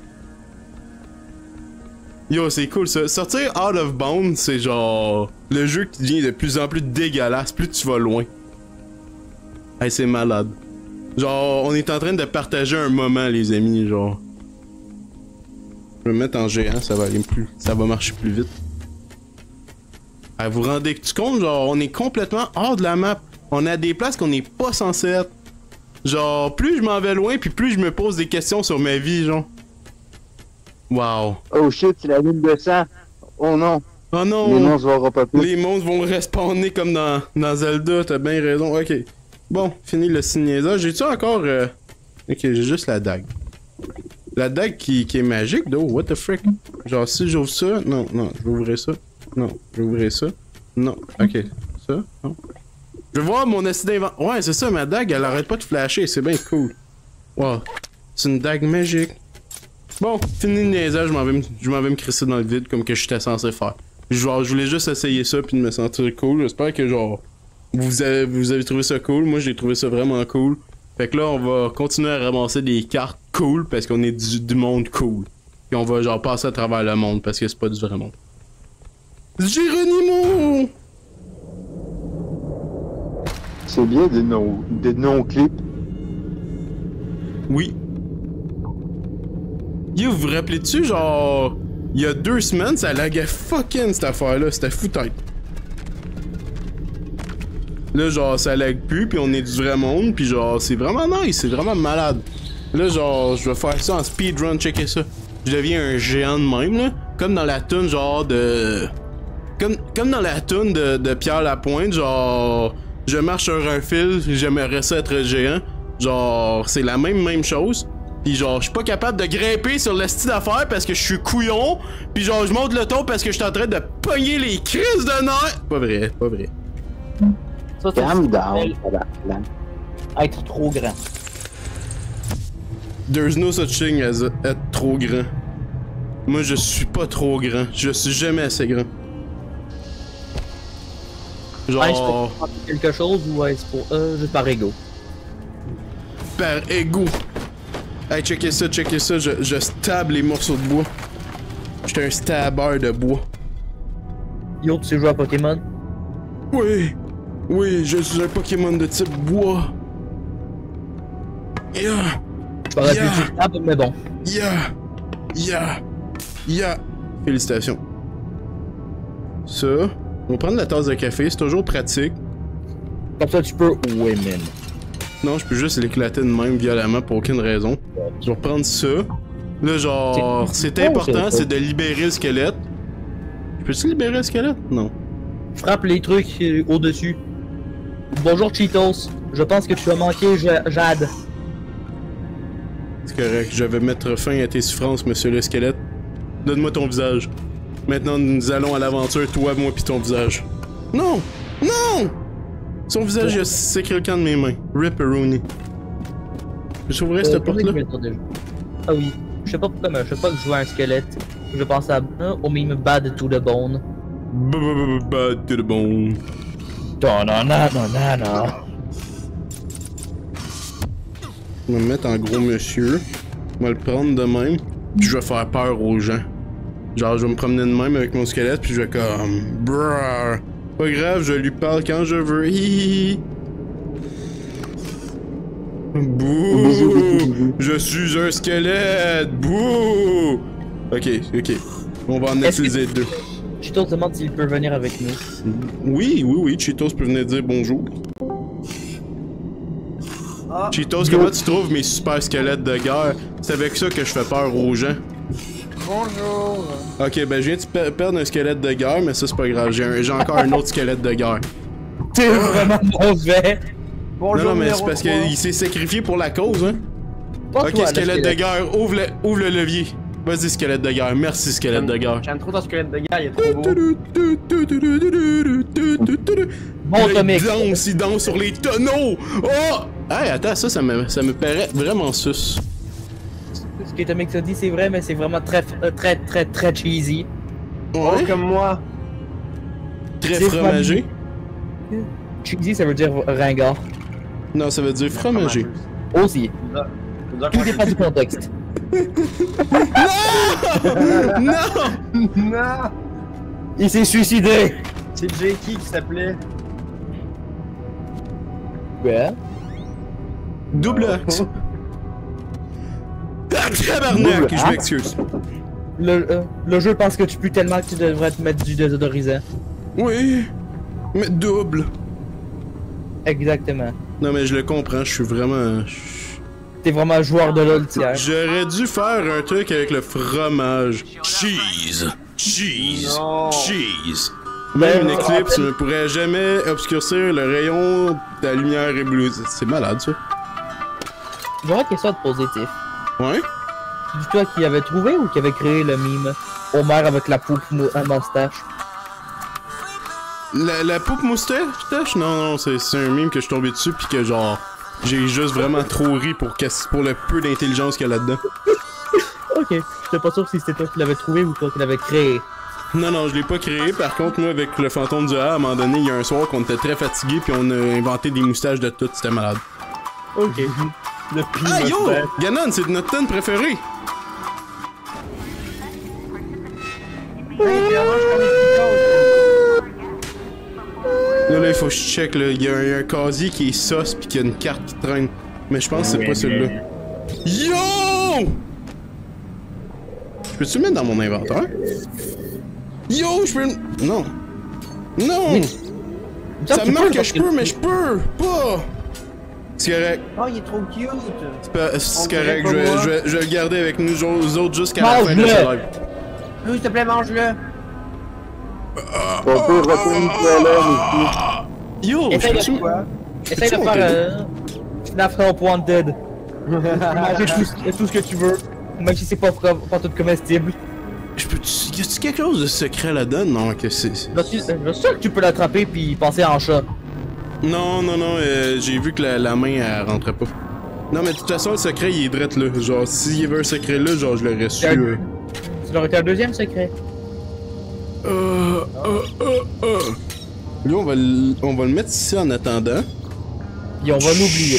A: Yo, c'est cool ça. Sortir Out of Bounds, c'est genre... Le jeu qui devient de plus en plus dégueulasse, plus tu vas loin. Hey, c'est malade. Genre, on est en train de partager un moment, les amis, genre... Je vais me mettre en géant, ça va aller plus... Ça va marcher plus vite. Ah, vous rendez-tu compte, genre, on est complètement hors de la map. On est à des places qu'on n'est pas censé être. Genre, plus je m'en vais loin, puis plus je me pose des questions sur ma vie, genre. Wow.
B: Oh shit, c'est la ville de sang. Oh non.
A: Oh
B: Les
A: non!
B: monstres vont repopper.
A: Les monstres vont respawner comme dans Zelda, t'as bien raison. Ok. Bon, fini le signaisage. J'ai-tu encore... Ok, j'ai juste la dague. La dague qui est magique, though. What the frick? Genre, si j'ouvre ça... Non, non, je vais ouvrir ça. Non, je vais ouvrir ça. Non, ok. Ça? Non. Je veux voir mon acide d'inventaire. Ouais, c'est ça, ma dague, elle arrête pas de flasher. C'est bien cool. Wow. C'est une dague magique. Bon, fini le niaisage, je m'en vais me crisser dans le vide comme que j'étais censé faire. Genre, je voulais juste essayer ça puis de me sentir cool. J'espère que genre vous avez trouvé ça cool. Moi, j'ai trouvé ça vraiment cool. Fait que là, on va continuer à ramasser des cartes cool parce qu'on est du monde cool. Puis on va genre passer à travers le monde parce que c'est pas du vrai monde. Géronimo!
B: C'est bien des non-clips.
A: Oui. Yo, vous vous rappelez-tu, genre... Il y a 2 semaines, ça laguait fucking cette affaire-là, c'était foutaise. Là, genre, ça lag plus, puis on est du vrai monde, puis genre, c'est vraiment nice, c'est vraiment malade. Là, genre, je vais faire ça en speedrun, checker ça. Je deviens un géant de même, là. Comme dans la toune, genre, de... Comme dans la toune de Pierre Lapointe, genre... Je marche sur un fil, j'aimerais ça être géant. Genre, c'est la même chose. Pis genre, je suis pas capable de grimper sur le style d'affaires parce que je suis couillon. Pis genre, je monte le ton parce que je suis en train de pogner les crises de nerfs. Pas vrai, pas vrai.
C: Ça, c'est
B: Calm
C: ce qu'on
B: down.
C: appelle être trop grand.
A: There's no such thing as être trop grand. Moi, je suis pas trop grand. Je suis jamais assez grand. Genre...
C: Est-ce pour quelque chose ou est-ce pour juste par ego?
A: Par ego. Hey, checkez ça, je stab les morceaux de bois. J'étais un stabber de bois.
C: Yo, tu sais jouer à Pokémon?
A: Oui, je suis un Pokémon de type bois. Yeah,
C: Je m'aurais pu dire stab, mais bon.
A: yeah. Félicitations. Ça, on va prendre la tasse de café, c'est toujours pratique.
C: Comme ça, tu peux women.
A: Non, je peux juste l'éclater de même violemment pour aucune raison. Je vais reprendre ça. Là, genre, c'est important, c'est de libérer le squelette. Peux-tu libérer le squelette? Non.
C: Frappe les trucs au-dessus. Bonjour Cheetos. Je pense que tu as manqué Jade.
A: C'est correct, je vais mettre fin à tes souffrances, monsieur le squelette. Donne-moi ton visage. Maintenant, nous allons à l'aventure, toi, moi, pis ton visage. Non! Non! Son visage, il a sécré le camp de mes mains. Ripperoni. Peux-tu ouvrir cette porte-là?
C: Ah oui. Je sais pas pourquoi, mais je sais pas que je joue à un squelette. Je pense à au meme Bad to the Bone.
A: Bad to the bone.
C: Da-na-na-na-na-na.
A: Je vais me mettre en gros monsieur. Je vais le prendre de même. Puis je vais faire peur aux gens. Genre, je vais me promener de même avec mon squelette. Puis je vais comme... Brrr. Pas grave, je lui parle quand je veux. Hihihi. Bouh! Je suis un squelette! Bouh! Ok. On va en utiliser 2.
C: Cheetos demande s'il peut venir avec nous.
A: Oui, Cheetos peut venir dire bonjour. Cheetos, comment tu trouves mes super squelettes de guerre? C'est avec ça que je fais peur aux gens.
E: Bonjour.
A: Ok, ben je viens de perdre un squelette de guerre, mais ça c'est pas grave, j'ai encore un autre squelette de guerre.
C: T'es vraiment mauvais!
E: Bonjour.
A: Non, mais c'est
E: numéro
A: parce
E: 3.
A: qu'il s'est sacrifié pour la cause, hein.
C: Pas
A: Ok,
C: toi,
A: squelette de guerre, ouvre le levier. Vas-y, squelette de guerre, merci squelette de guerre.
E: J'aime trop ton squelette de gars, il est trop beau.
C: Bon, Atomic.
A: Il danse sur les tonneaux! Oh! Hey, attends, ça me paraît vraiment sus.
C: Ce que Tomix a dit, c'est vrai, mais c'est vraiment très cheesy.
E: Oh,
A: Ouais,
E: comme moi.
A: très
C: c'est
A: fromagé.
C: Cheesy, ça veut dire ringard.
A: Non, ça veut dire fromagé.
C: Aussi. Tout dépend du contexte.
A: Non!
E: Non!
C: Il s'est suicidé!
E: C'est Jakey qui s'appelait.
C: Ouais.
A: Double axe. Ah, tabarnak,
C: Double
A: je
C: axe.
A: m'excuse.
C: Le jeu pense que tu pues tellement que tu devrais te mettre du désodorisant.
A: Oui, mais double.
C: Exactement.
A: Non, mais je le comprends, je suis vraiment...
C: T'es vraiment un joueur de LoL tiers.
A: J'aurais dû faire un truc avec le fromage. Cheese. Cheese.
E: Non.
A: Cheese. Même une éclipse ne pourrait jamais obscurcir le rayon de la lumière éblouie. C'est malade, ça.
C: J'aurais une question à te poser, Tiff.
A: Ouais?
C: C'est toi qui avait trouvé ou qui avait créé le mime Homer avec la poupe à moustache?
A: La poupe moustache? Non, c'est un mime que je suis tombé dessus pis que genre... J'ai juste vraiment trop ri pour le peu d'intelligence qu'il y a là-dedans.
C: Ok, j'étais pas sûr si c'était toi qui l'avais trouvé ou toi qui l'avais créé.
A: Non, je l'ai pas créé. Par contre, moi, avec le fantôme du A, à un moment donné, il y a un soir qu'on était très fatigué puis on a inventé des moustaches de tout. C'était malade.
C: Ok.
E: Le
A: Ah
E: pire
A: yo!
E: moustache.
A: Ganon, c'est notre tonne préférée! Là, il faut que je check, là. Il y a un casier qui est sauce pis qu'il y a une carte qui traîne. Mais je pense que c'est pas celui-là. Yo! Je peux-tu le mettre dans mon inventaire? Yo, je peux... Non. Non!
C: Oui.
A: Ça me marque que je peux, mais je peux pas! C'est correct.
E: Oh, il est trop cute!
A: C'est
E: On
A: correct,
E: dirait pas moi.
A: je vais le garder avec nous autres jusqu'à la fin de
C: Mange-le.
A: ce live.
E: Oui, s'il te plaît, mange-le!
B: On peut retourner là,
A: Yo, je
C: Essaye
A: peux-tu...
C: de quoi? Essaye de faire FNAF Help Wanted. Manger tout ce que tu veux, même si c'est pas tout comestible.
A: Je peux-tu... Y a-tu quelque chose de secret là-dedans? Non, que c'est...
C: Je suis sûr que tu peux l'attraper puis passer en chat.
A: Non, j'ai vu que la main, elle rentrait pas. Non, mais de toute façon, le secret, il est drette là. Genre, s'il y avait un secret là, genre, je l'aurais su.
C: Tu l'aurais été un deuxième secret.
A: Là, on va le mettre ici en attendant.
C: Puis on va l'oublier.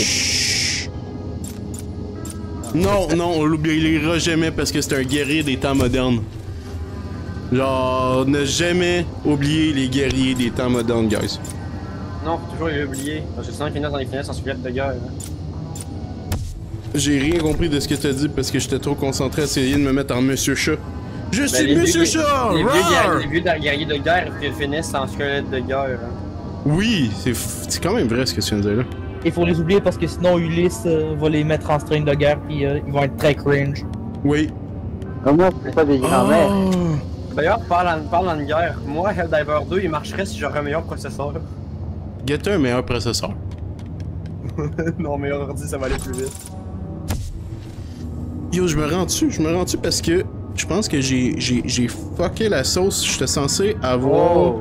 A: Non, on l'oubliera jamais parce que c'est un guerrier des temps modernes. Genre, ne jamais oublier les guerriers des temps modernes, guys.
E: Non, faut toujours les oublier. Parce que sinon, ils finissent dans les finales en squelette de guerre. Hein.
A: J'ai rien compris de ce que t'as dit parce que j'étais trop concentré à essayer de me mettre en Monsieur Chat. Je suis
E: les
A: Monsieur
E: vieux-
A: Chat!
E: Les
A: Roar!
E: vieux guerriers de guerre, ils finissent en squelette de guerre. Hein.
A: Oui, c'est quand même vrai ce que tu viens de dire là.
C: Il faut les oublier parce que sinon Ulysse va les mettre en strain de guerre puis ils vont être très cringe.
A: Oui.
B: Comment c'est pas des grands-mères?
A: Oh.
E: D'ailleurs, parlant de guerre, moi, Helldiver 2, il marcherait si j'aurais un meilleur processeur.
A: Get un meilleur processeur.
E: Non, meilleur ordi, ça va aller plus vite.
A: Yo, je me rends dessus parce que je pense que j'ai fucké la sauce. J'étais censé avoir...
E: Oh.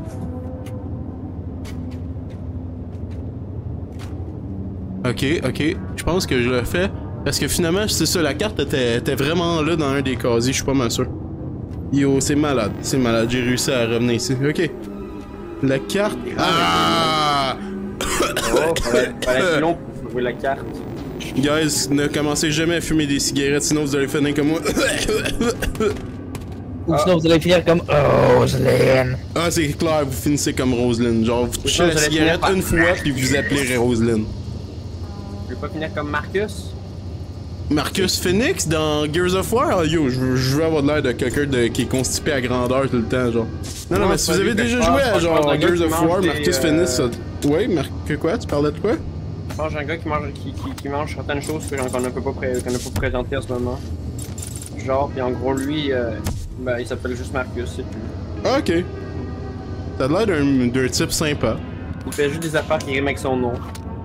A: Ok. Je pense que je le fais. Parce que finalement, c'est ça, la carte était vraiment là dans un des casiers, je suis pas mal sûr. Yo, c'est malade. J'ai réussi à revenir ici. Ok. La carte... Ah!
E: Oh, fallait être long pour trouver la carte.
A: Guys, ne commencez jamais à fumer des cigarettes, sinon vous allez finir comme moi.
C: Ou sinon vous allez finir comme Roselyne.
A: Ah, c'est clair, vous finissez comme Roselyne. Genre, vous touchez
E: sinon,
A: la
E: vous allez
A: cigarette
E: finir par-
A: une fois, puis vous appelez Roselyne.
E: Je vais pas finir comme Marcus.
A: Marcus Phoenix dans Gears of War? Ah, yo, je veux avoir l'air de quelqu'un qui est constipé à grandeur tout le temps, genre. Non, mais si
E: c'est
A: vous
E: pas
A: avez
E: lui que
A: déjà
E: je
A: joué
E: parle,
A: à
E: je parle
A: genre
E: d'un gars
A: Gears
E: qui
A: of
E: mange
A: War,
E: des,
A: Marcus Phoenix, ça... Ouais, que quoi? Tu parlais de quoi?
E: Je pense que j'ai un gars qui mange certaines choses qu'on ne peut pas présenter en ce moment. Genre, puis en gros, lui, ben, il s'appelle juste Marcus, c'est tout.
A: Ah, ok. T'as l'air d'un type sympa.
E: Il fait juste des affaires qui riment avec son nom.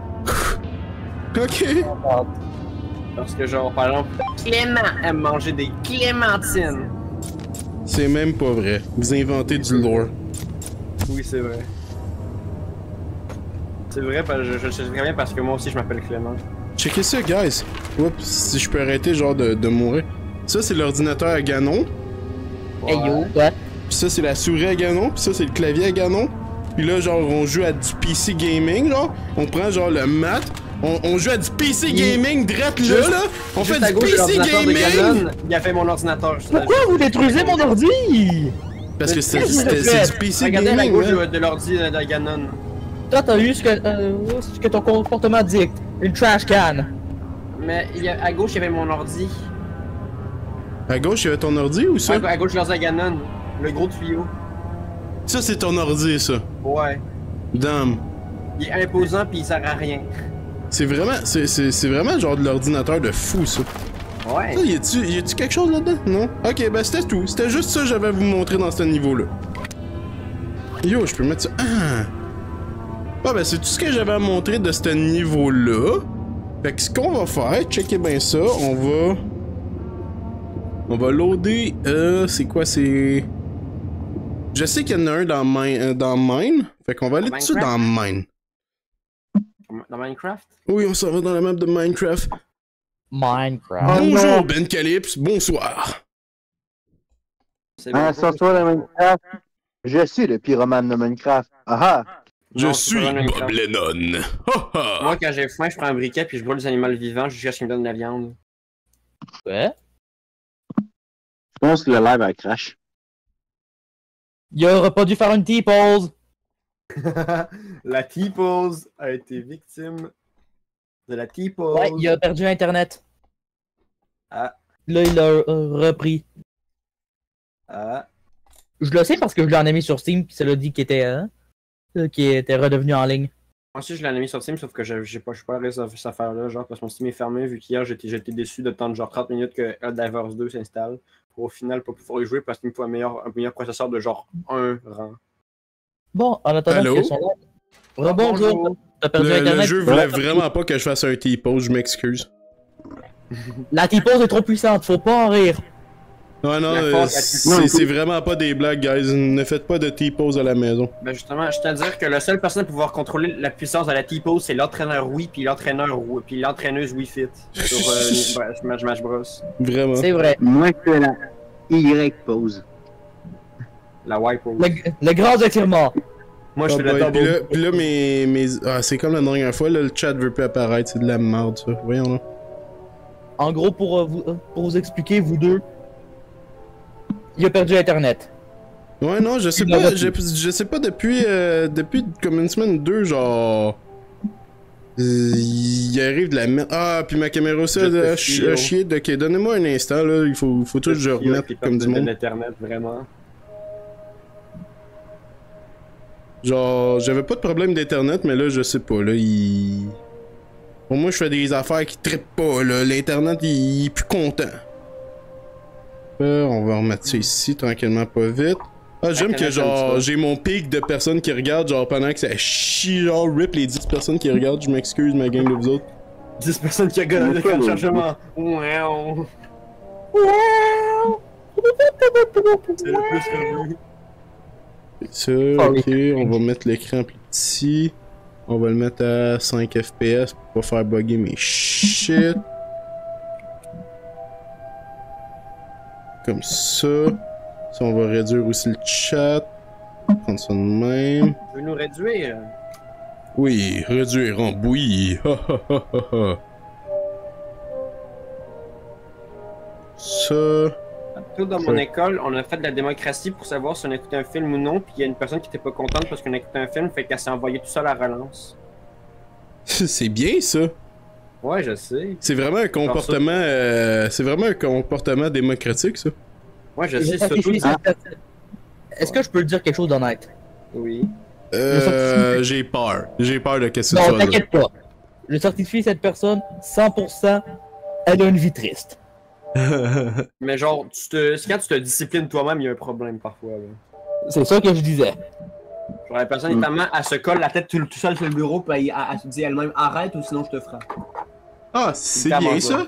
A: Ok.
E: Parce que, genre, par exemple, Clément aime manger des clémentines.
A: C'est même pas vrai. Vous inventez du lore.
E: Oui, c'est vrai. C'est vrai, je sais très bien parce que moi aussi je m'appelle Clément.
A: Checkez ça, guys. Oups, si je peux arrêter, genre, de mourir. Ça, c'est l'ordinateur à Ganon.
C: Hey yo, what?
A: Puis ça, c'est la souris à Ganon. Puis ça, c'est le clavier à Ganon. Puis là, genre, on joue à du PC gaming, genre. On prend, genre, le mat. On joue à du PC gaming direct là. On fait du PC gaming.
E: Il a fait mon ordinateur.
C: Pourquoi vous détruisez mon ordi?
A: Parce que c'est du PC
E: Regardez à la
A: gaming,
E: gauche
A: là.
E: de l'ordi de Ganon.
C: Toi, t'as eu ce que ton comportement dicte. Une trash can.
E: Mais à gauche, il y avait mon ordi.
A: À gauche, il y avait ton ordi ou ça?
E: À gauche, l'ordi à Ganon. Le gros tuyau.
A: Ça, c'est ton ordi, ça.
E: Ouais.
A: Damn.
E: Il est imposant pis il sert à rien.
A: C'est vraiment genre de l'ordinateur de fou, ça.
E: Ouais.
A: Ça, y a-tu quelque chose là-dedans? Non? Ok, ben c'était tout. C'était juste ça que j'avais à vous montrer dans ce niveau-là. Yo, je peux mettre ça. Ah! Ah, ben c'est tout ce que j'avais à montrer de ce niveau-là. Fait que ce qu'on va faire, checkez bien ça, on va loader. C'est quoi, c'est. Je sais qu'il y en a un dans Mine. Fait qu'on va aller tout de suite dans Mine.
E: Dans Minecraft?
A: Oui, on s'en va dans la map de Minecraft.
C: Minecraft.
A: Bonjour Ben Calypse, bonsoir.
B: Ah, ce soir dans Minecraft, je suis le pyromane de Minecraft. Ah ah!
A: Je suis Bob Lennon. Ha ha!
E: Moi, quand j'ai faim, je prends un briquet puis je brûle des animaux vivants jusqu'à ce qu'ils me donnent de la viande.
C: Ouais.
B: Je pense que le live a crash.
C: Il aurait pas dû faire une T-pose.
E: La T-pose a été victime de la T-pose.
C: Ouais, il a perdu Internet.
E: Ah.
C: Là, il l'a repris.
E: Ah.
C: Je le sais parce que je l'en ai mis sur Steam, puis ça l'a dit qu'il était redevenu en ligne.
E: Moi aussi, je l'ai mis sur Steam, sauf que je suis pas allé sur cette affaire-là, genre, parce que mon Steam est fermé, vu qu'hier, j'étais déçu de attendre genre 30 minutes que Helldivers 2 s'installe, pour au final pas pouvoir y jouer parce qu'il me faut un meilleur processeur de genre 1 rang.
C: Bon, en attendant
A: Allô?
C: qu'ils sont là. Rebonjour. T'as perdu Internet.
A: Le jeu voulait vraiment pas que je fasse un T-pose, je m'excuse.
C: La T-pose est trop puissante, faut pas en rire.
A: Ouais, non, c'est vraiment pas des blagues, guys. Ne faites pas de T-pose à la maison.
E: Ben justement, je tiens à dire que la seule personne à pouvoir contrôler la puissance de la T-pose, c'est l'entraîneur Wii puis l'entraîneuse Wii Fit sur Smash Bros.
A: Vraiment.
C: C'est vrai.
B: Moi, c'est la Y-pose.
E: La Y pose.
C: Le grand étirement.
E: Moi, je fais le double.
A: Puis là, Ah, c'est comme la dernière fois, là, le chat veut plus apparaître. C'est de la merde, ça. Voyons, là.
C: En gros, pour vous expliquer, vous deux, il a perdu Internet.
A: Ouais, non, je sais pas. Je sais pas depuis comme une semaine ou deux, genre. Il arrive de la merde. Ah, puis ma caméra aussi a chié. Ok, donnez-moi un instant, là. Il faut tout que je remette comme du monde.
E: Internet, vraiment.
A: Genre, j'avais pas de problème d'internet, mais là, je sais pas, là, Pour moi, je fais des affaires qui trippent pas, là. L'internet, il est plus content. On va remettre ça ici, tranquillement, pas vite. Ah, j'aime que, genre, j'ai mon pic de personnes qui regardent, genre, pendant que ça chie, genre, rip les 10 personnes qui regardent. Je m'excuse, ma gang de vous autres.
E: 10 personnes qui regardent le camp de chargement. Wow. C'est le plus revu.
A: Ça, ok, on va mettre l'écran plus petit. On va le mettre à 5 FPS pour pas faire bugger mes shit. Comme ça. Ça, on va réduire aussi le chat. Prendre ça de même.
E: Tu veux nous réduire?
A: Oui, réduire en bouillie. Ha ha ha ha ha. Ça.
E: Dans mon école, on a fait de la démocratie pour savoir si on écoutait un film ou non, puis il y a une personne qui était pas contente parce qu'on écoutait un film, fait qu'elle s'est envoyée tout seul à relance.
A: C'est bien ça.
E: Ouais, je sais.
A: C'est vraiment un comportement. C'est vraiment un comportement démocratique, ça.
E: Ouais, je sais surtout.
C: Est-ce que je peux le dire quelque chose d'honnête?
E: Oui.
A: J'ai peur. J'ai peur de qu'est-ce que
C: ça.
A: Non,
C: Non, t'inquiète pas. Je certifie cette personne 100%. Elle a une vie triste.
E: Mais genre, quand tu te disciplines toi-même, il y a un problème parfois.
C: C'est ça que je disais.
E: Genre, la personne, notamment, elle se colle la tête tout seul sur le bureau, puis elle se dit elle-même arrête ou sinon je te frappe.
A: Ah, c'est bien ça.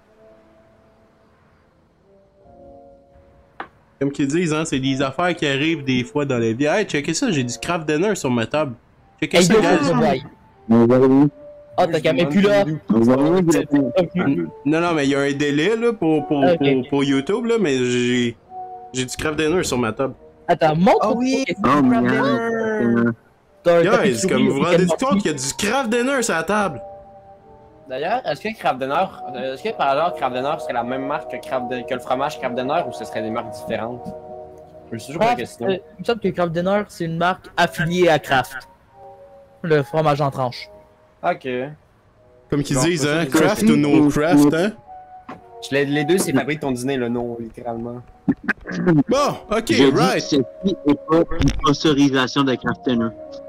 A: Comme qu'ils disent, hein, c'est des affaires qui arrivent des fois dans la vie. Hey, checkez ça, j'ai du craft dinner sur ma table. Checkez ça, guys.
C: Ah, t'as qu'à mettre plus là.
A: Non, mais il y a un délai là pour YouTube là, mais j'ai du craft dinner sur ma table.
C: Attends, montre.
E: Ah oui.
A: Guys, comme vous vous rendez compte qu'il y a du craft dinner sur la table.
E: D'ailleurs, est-ce que par hasard Kraft Dinner serait la même marque que le fromage Kraft Dinner ou ce serait des marques différentes? Je me suis toujours posé la question.
C: Il me semble que Kraft Dinner, c'est une marque affiliée à Kraft. Le fromage en tranche.
E: Ok.
A: Comme qu'ils disent, hein, craft ou no craft, hein?
E: Les deux, c'est fabriqué ton dîner, le nom, littéralement.
A: Bon, ok,
B: J'ai
A: right.
B: dit que ceci n'est pas une sponsorisation de Kraft Dinner.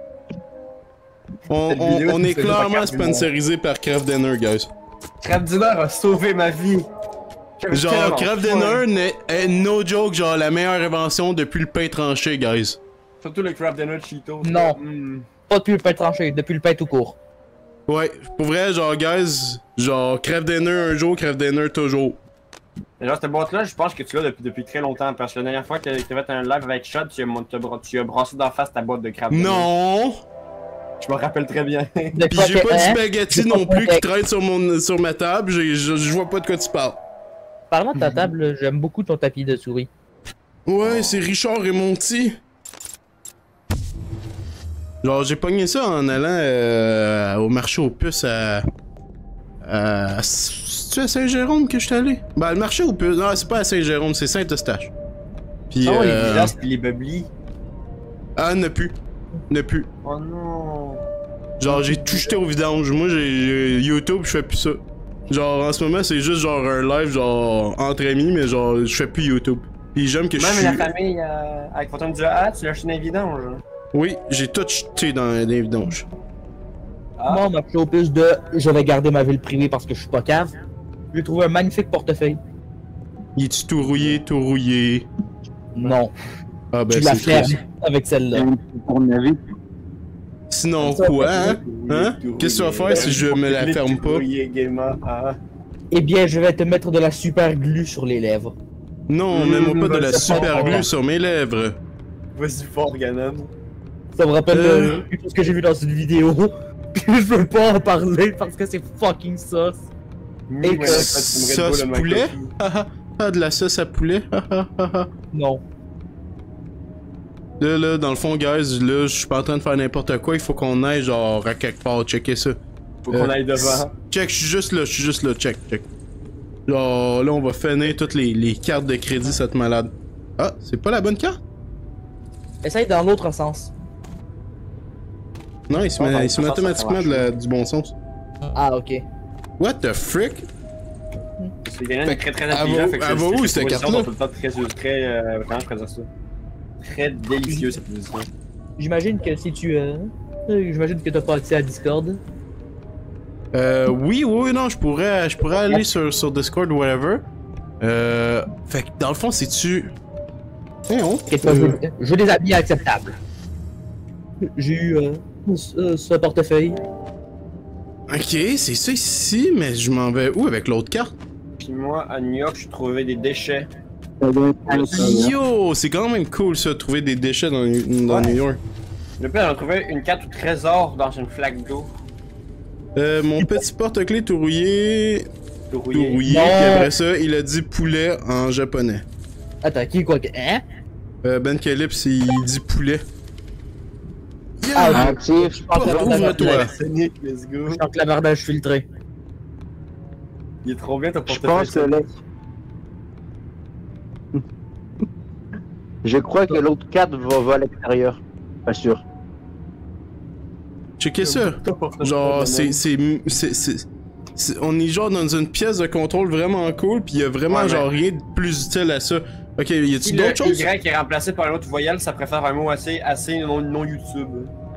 A: On est clairement sponsorisé par Kraft Dinner, guys.
E: Kraft Dinner a sauvé ma vie.
A: Genre, Kraft Dinner est no joke, genre la meilleure invention depuis le pain tranché, guys.
E: Surtout le Kraft Dinner Cheetos.
C: Non. Pas depuis le pain tranché, depuis le pain tout court.
A: Ouais, pour vrai, genre, guys, genre, Kraft Dinner un jour, Kraft Dinner toujours.
E: Et genre, cette boîte-là, je pense que tu l'as depuis très longtemps. Parce que la dernière fois que tu as fait un live avec Shot, tu as brassé d'en face ta boîte de Kraft Dinner.
A: Non!
E: Je me rappelle très bien.
A: Pis j'ai pas du spaghetti non plus qui traîne sur ma table, je vois pas de quoi tu parles.
C: Parlant de ta table, j'aime beaucoup ton tapis de souris.
A: Ouais, c'est Richard et Monty. Genre, j'ai pogné ça en allant au marché aux puces c'est-tu à Saint-Jérôme que je suis allé? Ben, le marché aux puces, non, c'est pas à Saint-Jérôme, c'est Saint-Eustache. Pis
E: Oh, les villages pis les bubbly.
A: Ah, ne plus.
E: Oh non.
A: Genre, j'ai tout jeté au vidange. Moi, j'ai YouTube, je fais plus ça. Genre, en ce moment, c'est juste genre un live, genre, entre amis, mais genre, je fais plus YouTube. Pis j'aime que
E: Même la famille, avec Phantom du A, tu l'as acheté dans les vidanges.
A: Oui, j'ai tout jeté dans les vidanges.
C: Moi, on m'a pris au plus de je vais garder ma ville privée parce que je suis pas cave. J'ai trouvé un magnifique portefeuille.
A: Il est-tu tout rouillé?
C: Non.
A: Ah ben,
C: Tu la
A: c'est
C: fermes
A: triste.
C: avec celle-là.
A: Sinon quoi, hein? Hein? Qu'est-ce que tu vas faire si je me la ferme pas?
C: Eh bien, je vais te mettre de la super glue sur les lèvres.
A: Non, mets-moi pas de la super glue sur mes lèvres.
E: Vas-y fort, Ganon.
C: Ça me rappelle quelque chose que j'ai vu dans une vidéo. Puis je veux pas en parler parce que c'est fucking sauce.
A: Et que sauce poulet? Ah, de la sauce à poulet?
C: Non.
A: Là, dans le fond, guys, là, je suis pas en train de faire n'importe quoi, il faut qu'on aille, genre, à quelque part, checker ça.
E: Faut qu'on aille devant.
A: Check, je suis juste là, check. Genre, là, on va finir toutes les cartes de crédit, cette malade. Ah, c'est pas la bonne carte?
C: Essaye dans l'autre sens.
A: Non, il se met automatiquement du bon sens.
C: Ah, ok.
A: What the frick?
E: C'est Ganon est très intelligent, fait que
A: elle va où, cette carte-là?
E: Très délicieux cette position.
C: J'imagine que si tu j'imagine que t'as pas accès à Discord.
A: Oui, non, je pourrais aller sur Discord ou whatever. Fait que dans le fond, c'est-tu...
C: J'ai des habits acceptables. J'ai eu ce portefeuille.
A: Ok, c'est ça ici, mais je m'en vais où avec l'autre carte?
E: Puis moi, à New York, je trouvais des déchets.
A: Yo, c'est quand même cool ça, trouver des déchets dans New York.
E: Le pire, on trouvait une carte au trésor dans une flaque d'eau.
A: Mon petit porte-clés tout rouillé.
E: Rouillé.
A: Puis après ça, il a dit poulet en japonais.
C: Attends, qui quoi que. Hein?
A: Ben Calypse, il dit poulet.
C: Ah,
A: ouvre-toi.
E: Let's go.
C: Je suis en clavardage filtré.
E: Il est trop bien ton
B: Je
E: portefeuille.
B: pense que là... Je crois que l'autre carte va à l'extérieur. Pas sûr.
A: Checkez ça. Genre, on est genre dans une pièce de contrôle vraiment cool, pis y a vraiment genre rien de plus utile à ça. Ok, y a-t-il d'autres choses?
E: Le Y qui est remplacé par une autre voyelle, ça préfère un mot assez non YouTube.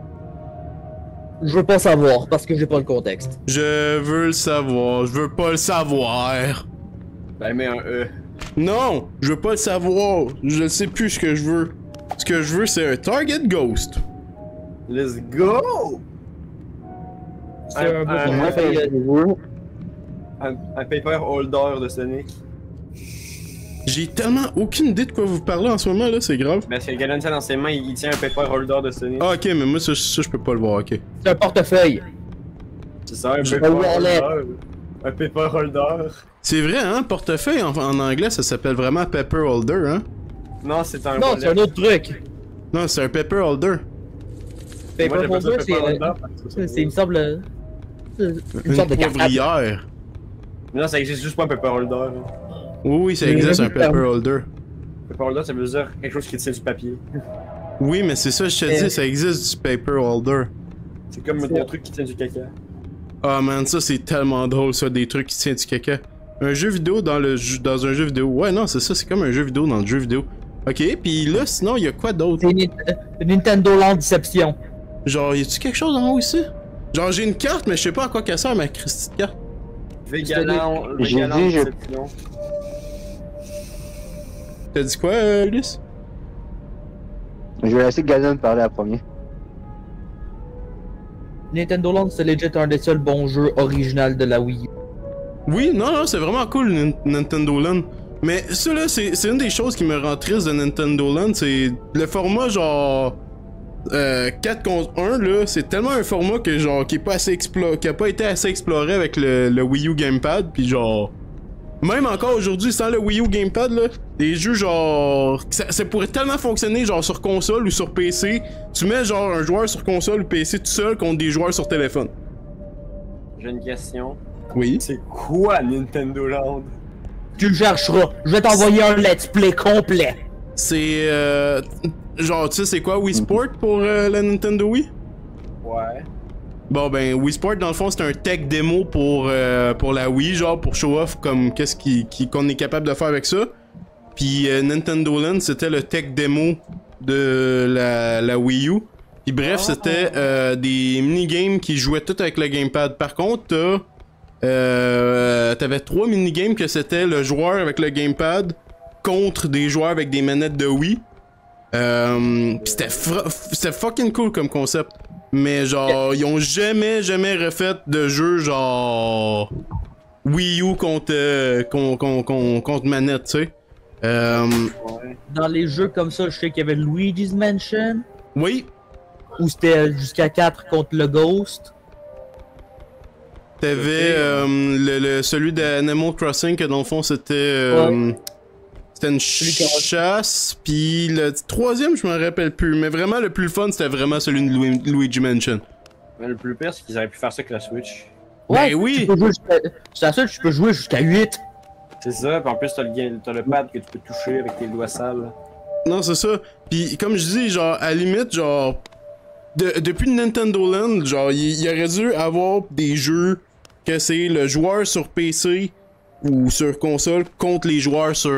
C: Je veux pas savoir parce que j'ai pas le contexte.
A: Je veux le savoir, je veux pas le savoir.
E: Ben, mais un E.
A: Non, je veux pas le savoir. Je sais plus ce que je veux. Ce que je veux, c'est un Target Ghost.
E: Let's go!
C: C'est un beau portefeuille.
E: Un paper holder de Sonic.
A: J'ai tellement aucune idée de quoi vous parlez en ce moment là, c'est grave.
E: Parce que Ganon tient dans ses mains, il tient un paper holder de Sonic.
A: Ah ok, mais moi ça je peux pas le voir, ok.
C: C'est un portefeuille.
E: C'est ça, un
C: J'ai
E: paper
C: un wallet.
E: holder. Un paper holder.
A: C'est vrai, hein, portefeuille en anglais, ça s'appelle vraiment paper holder, hein?
E: Non, c'est un
C: Non,
E: wallet.
C: c'est un autre truc.
A: Non, c'est un paper holder.
C: Paper
E: Moi, j'appelle ça
C: holder,
E: paper holder parce que
C: c'est, il me semble, une sorte de cartable.
A: poivrière.
E: Non, ça existe juste pas un paper holder.
A: Oui, ça
C: Mais
A: existe, un
C: le
A: paper
C: terme.
A: holder.
E: Paper holder, ça veut dire quelque chose qui tient du papier.
A: Oui, mais c'est ça, je te dis, ça existe du paper holder.
E: C'est comme un truc qui tient du caca.
A: Ah man, ça c'est tellement drôle ça, des trucs qui tiennent du caca. Un jeu vidéo dans un jeu vidéo. Ouais, non, c'est ça, c'est comme un jeu vidéo dans le jeu vidéo. Ok, pis là, sinon, il y a quoi d'autre?
C: C'est Nintendo Land Deception.
A: Genre, y a-tu quelque chose en haut ici? Genre, j'ai une carte, mais je sais pas à quoi qu'elle sert ma Christie de carte.
E: Végalant,
B: J'ai
E: Végalant,
B: dit,
E: Deception.
A: T'as dit quoi, Ulysse?
B: Je vais laisser Galen parler à premier.
C: Nintendo Land, c'est legit un des seuls bons jeux originaux de la Wii U.
A: Oui, non, c'est vraiment cool, Nintendo Land. Mais ça là, c'est une des choses qui me rend triste de Nintendo Land, c'est le format genre 4 contre 1 là, c'est tellement un format que genre qui est pas assez qui a pas été assez exploré avec le Wii U Gamepad, puis genre même encore aujourd'hui sans le Wii U Gamepad là, des jeux genre ça pourrait tellement fonctionner genre sur console ou sur PC. Tu mets genre un joueur sur console ou PC tout seul contre des joueurs sur téléphone.
E: J'ai une question.
A: Oui.
E: C'est quoi Nintendo Land?
C: Tu le chercheras. Je vais t'envoyer un let's play complet.
A: C'est genre tu sais c'est quoi Wii Sport pour la Nintendo Wii?
E: Ouais.
A: Bon ben Wii Sport dans le fond c'est un tech démo pour la Wii, genre pour show off comme qu'est-ce qu'on est capable de faire avec ça. Puis Nintendo Land c'était le tech démo de la Wii U. Puis bref c'était des minigames qui jouaient tout avec le gamepad. Par contre t'avais 3 minigames que c'était le joueur avec le gamepad contre des joueurs avec des manettes de Wii. Pis c'était fucking cool comme concept. Mais genre, ils ont jamais refait de jeu genre Wii U contre manette, tu sais.
C: Dans les jeux comme ça, je sais qu'il y avait Luigi's Mansion,
A: Oui,
C: où c'était jusqu'à 4 contre le Ghost.
A: t'avais celui d'Animal Crossing que dans le fond c'était c'était une chasse, puis le troisième je me rappelle plus, mais vraiment le plus fun c'était vraiment celui de Luigi Mansion.
E: Mais le plus pire, c'est qu'ils auraient pu faire ça avec la Switch.
A: Ben oui!
C: Tu peux jouer c'est la seule, tu peux jouer jusqu'à 8.
E: C'est ça, pis en plus t'as le pad que tu peux toucher avec tes doigts sales.
A: Non, c'est ça. Puis comme je dis, genre, à la limite, genre, depuis Nintendo Land, genre, il aurait dû avoir des jeux que c'est le joueur sur PC ou sur console contre les joueurs sur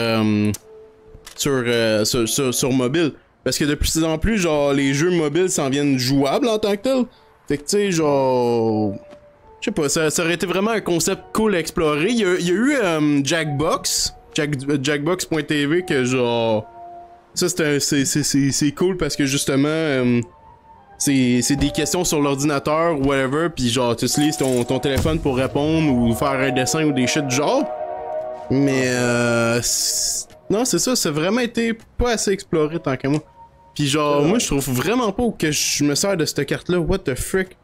A: mobile. Parce que de plus en plus, genre, les jeux mobiles s'en viennent jouables en tant que tel. Fait que, tu sais, genre... Je sais pas, ça aurait été vraiment un concept cool à explorer. Il y a eu Jackbox, Jackbox.tv, que genre... Ça, c'est cool parce que justement, c'est des questions sur l'ordinateur ou whatever, pis genre, tu utilises ton téléphone pour répondre ou faire un dessin ou des shit du genre. Mais non, c'est ça, ça a vraiment été pas assez exploré tant qu'à moi. Pis genre, moi, je trouve vraiment pas que je me sers de cette carte-là. What the frick?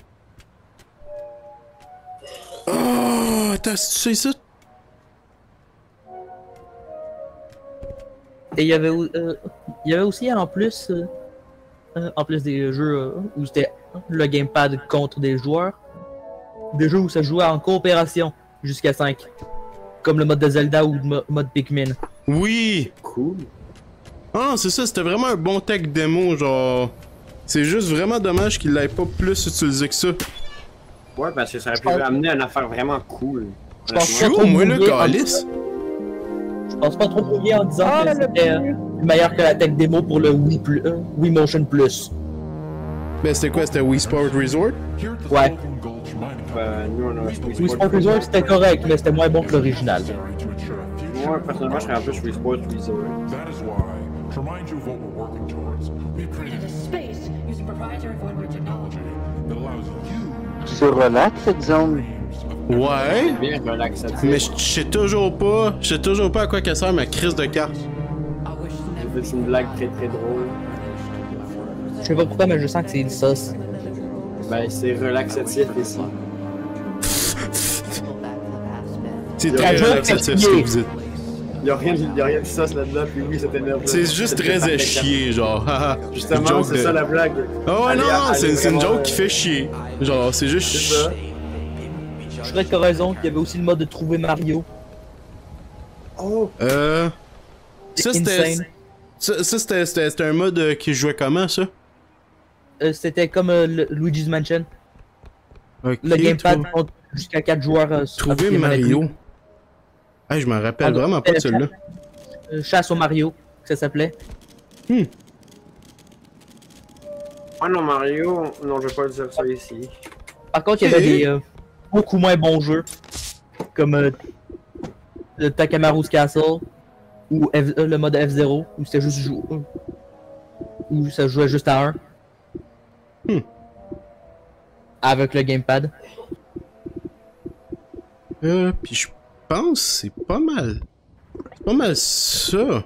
A: Oh, attends, tu sais ça?
C: Et il y avait aussi en plus des jeux où c'était le gamepad contre des joueurs, des jeux où ça jouait en coopération jusqu'à 5, comme le mode de Zelda ou le mode Pikmin.
A: Oui!
E: Cool.
A: Ah, c'est ça, c'était vraiment un bon tech démo, genre. C'est juste vraiment dommage qu'il l'ait pas plus utilisé que ça.
E: Ouais, parce que ça aurait pu amener une affaire vraiment cool.
C: Je pense
A: Je suis où, moi, le calice?
C: Je pense pas trop mouiller en disant que c'était meilleur que la tech démo pour le Wii Motion Plus.
A: Ben, c'était quoi? C'était Wii Sport Resort?
C: Ouais.
E: Nous, on a
C: Wii Sport Resort c'était correct, mais c'était moins bon que l'original.
E: Moi, personnellement, je serais un peu Wii Sport Resort.
F: That is why, to remind you of what we're working towards, we've created a space using proprietary void technology that allows you
B: Tu relaxes cette zone?
A: Ouais.
E: Bien relaxatif.
A: Mais je sais toujours pas à quoi qu'elle sert ma crise de carte.
E: J'ai fait une blague très très drôle.
C: Je sais pas pourquoi, mais je sens que c'est une sauce.
E: Ben, c'est relaxatif ici.
A: C'est
E: Il y a
A: très
C: un jeu
A: relaxatif
C: qui
A: ce que
C: est-
A: vous dites.
E: Il y a rien de sauce là-dedans, puis oui, ça t'énerve.
A: C'est juste très à chier, genre. haha.
E: Justement,
A: Joke
E: c'est
A: de-
E: ça la blague.
A: Oh ouais,
E: Allez,
A: non, non,
E: allez,
A: c'est une
E: vraiment,
A: joke qui fait chier. Genre, c'est juste.
E: C'est ça.
C: Je serais que raison qu'il y avait aussi le mode de trouver Mario.
E: Oh!
A: Ça, c'était.
C: Insane.
A: Ça, c'était un mode qui jouait comment, ça?
C: C'était comme Luigi's Mansion.
A: Ok,
C: Le gamepad compte jusqu'à 4 joueurs.
A: Trouver
C: avec les
A: Mario.
C: manettes.
A: Ah, je m'en rappelle
C: Ah,
A: vraiment pas de celui-là.
C: Chasse au Mario, que ça s'appelait.
E: Ah non, Mario, non, je vais pas dire ça ici.
C: Par contre, il y avait des beaucoup moins bons jeux. Comme le Takamaru's Castle. Ou le mode F0. Où c'était juste où ça jouait juste à 1. Avec le gamepad.
A: Puis je pense que c'est pas mal. C'est pas mal ça.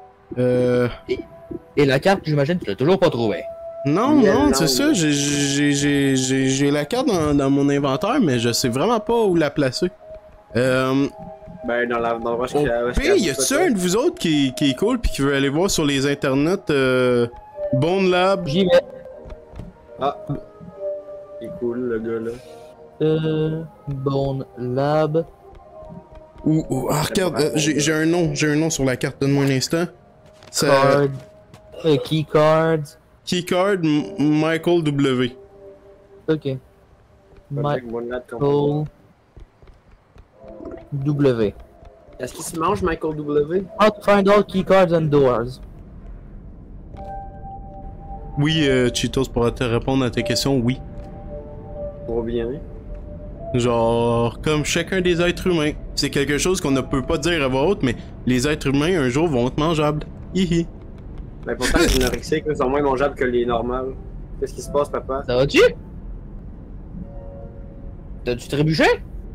C: Et la carte, j'imagine, tu l'as toujours pas trouvée.
A: Non,
E: Yeah,
A: non,
E: non.
A: c'est ça. J'ai la carte dans mon inventaire, mais je sais vraiment pas où la placer.
E: Ben, dans l'endroit
A: Au pire, y a-tu un de vous autres qui est cool pis qui veut aller voir sur les internets Bone Lab?
C: J'y vais.
E: Ah! Il est cool, le gars là.
C: Bone Lab.
A: Ah, regarde, j'ai un nom sur la carte, donne-moi un instant. Ça...
C: Card. Keycards.
A: Keycard Michael W.
C: Ok.
E: Avec mon lad qu'on-
C: Michael W.
E: Est-ce qu'il se mange, Michael W?
C: How to find all keycards and doors.
A: Oui, Cheetos, pour te répondre à tes questions, oui.
E: Trop bien.
A: Genre, comme chacun des êtres humains. C'est quelque chose qu'on ne peut pas dire à voix haute, mais les êtres humains, un jour, vont être mangeables. Hihi.
E: Ben, pourtant, les anorexiques sont moins mangeables que les normales. Qu'est-ce qui se passe, papa?
C: Ça va-tu? T'as-tu trébuché?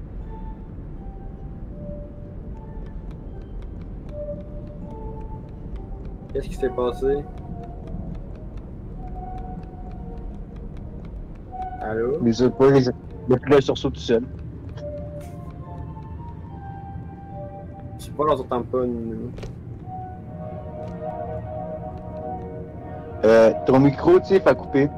E: Qu'est-ce qui s'est passé? Allô?
B: Les autres pas, le plus sursaut tout seul.
E: Je sais pas, on s'entend pas, nous.
B: Ton micro, tu sais, fait couper.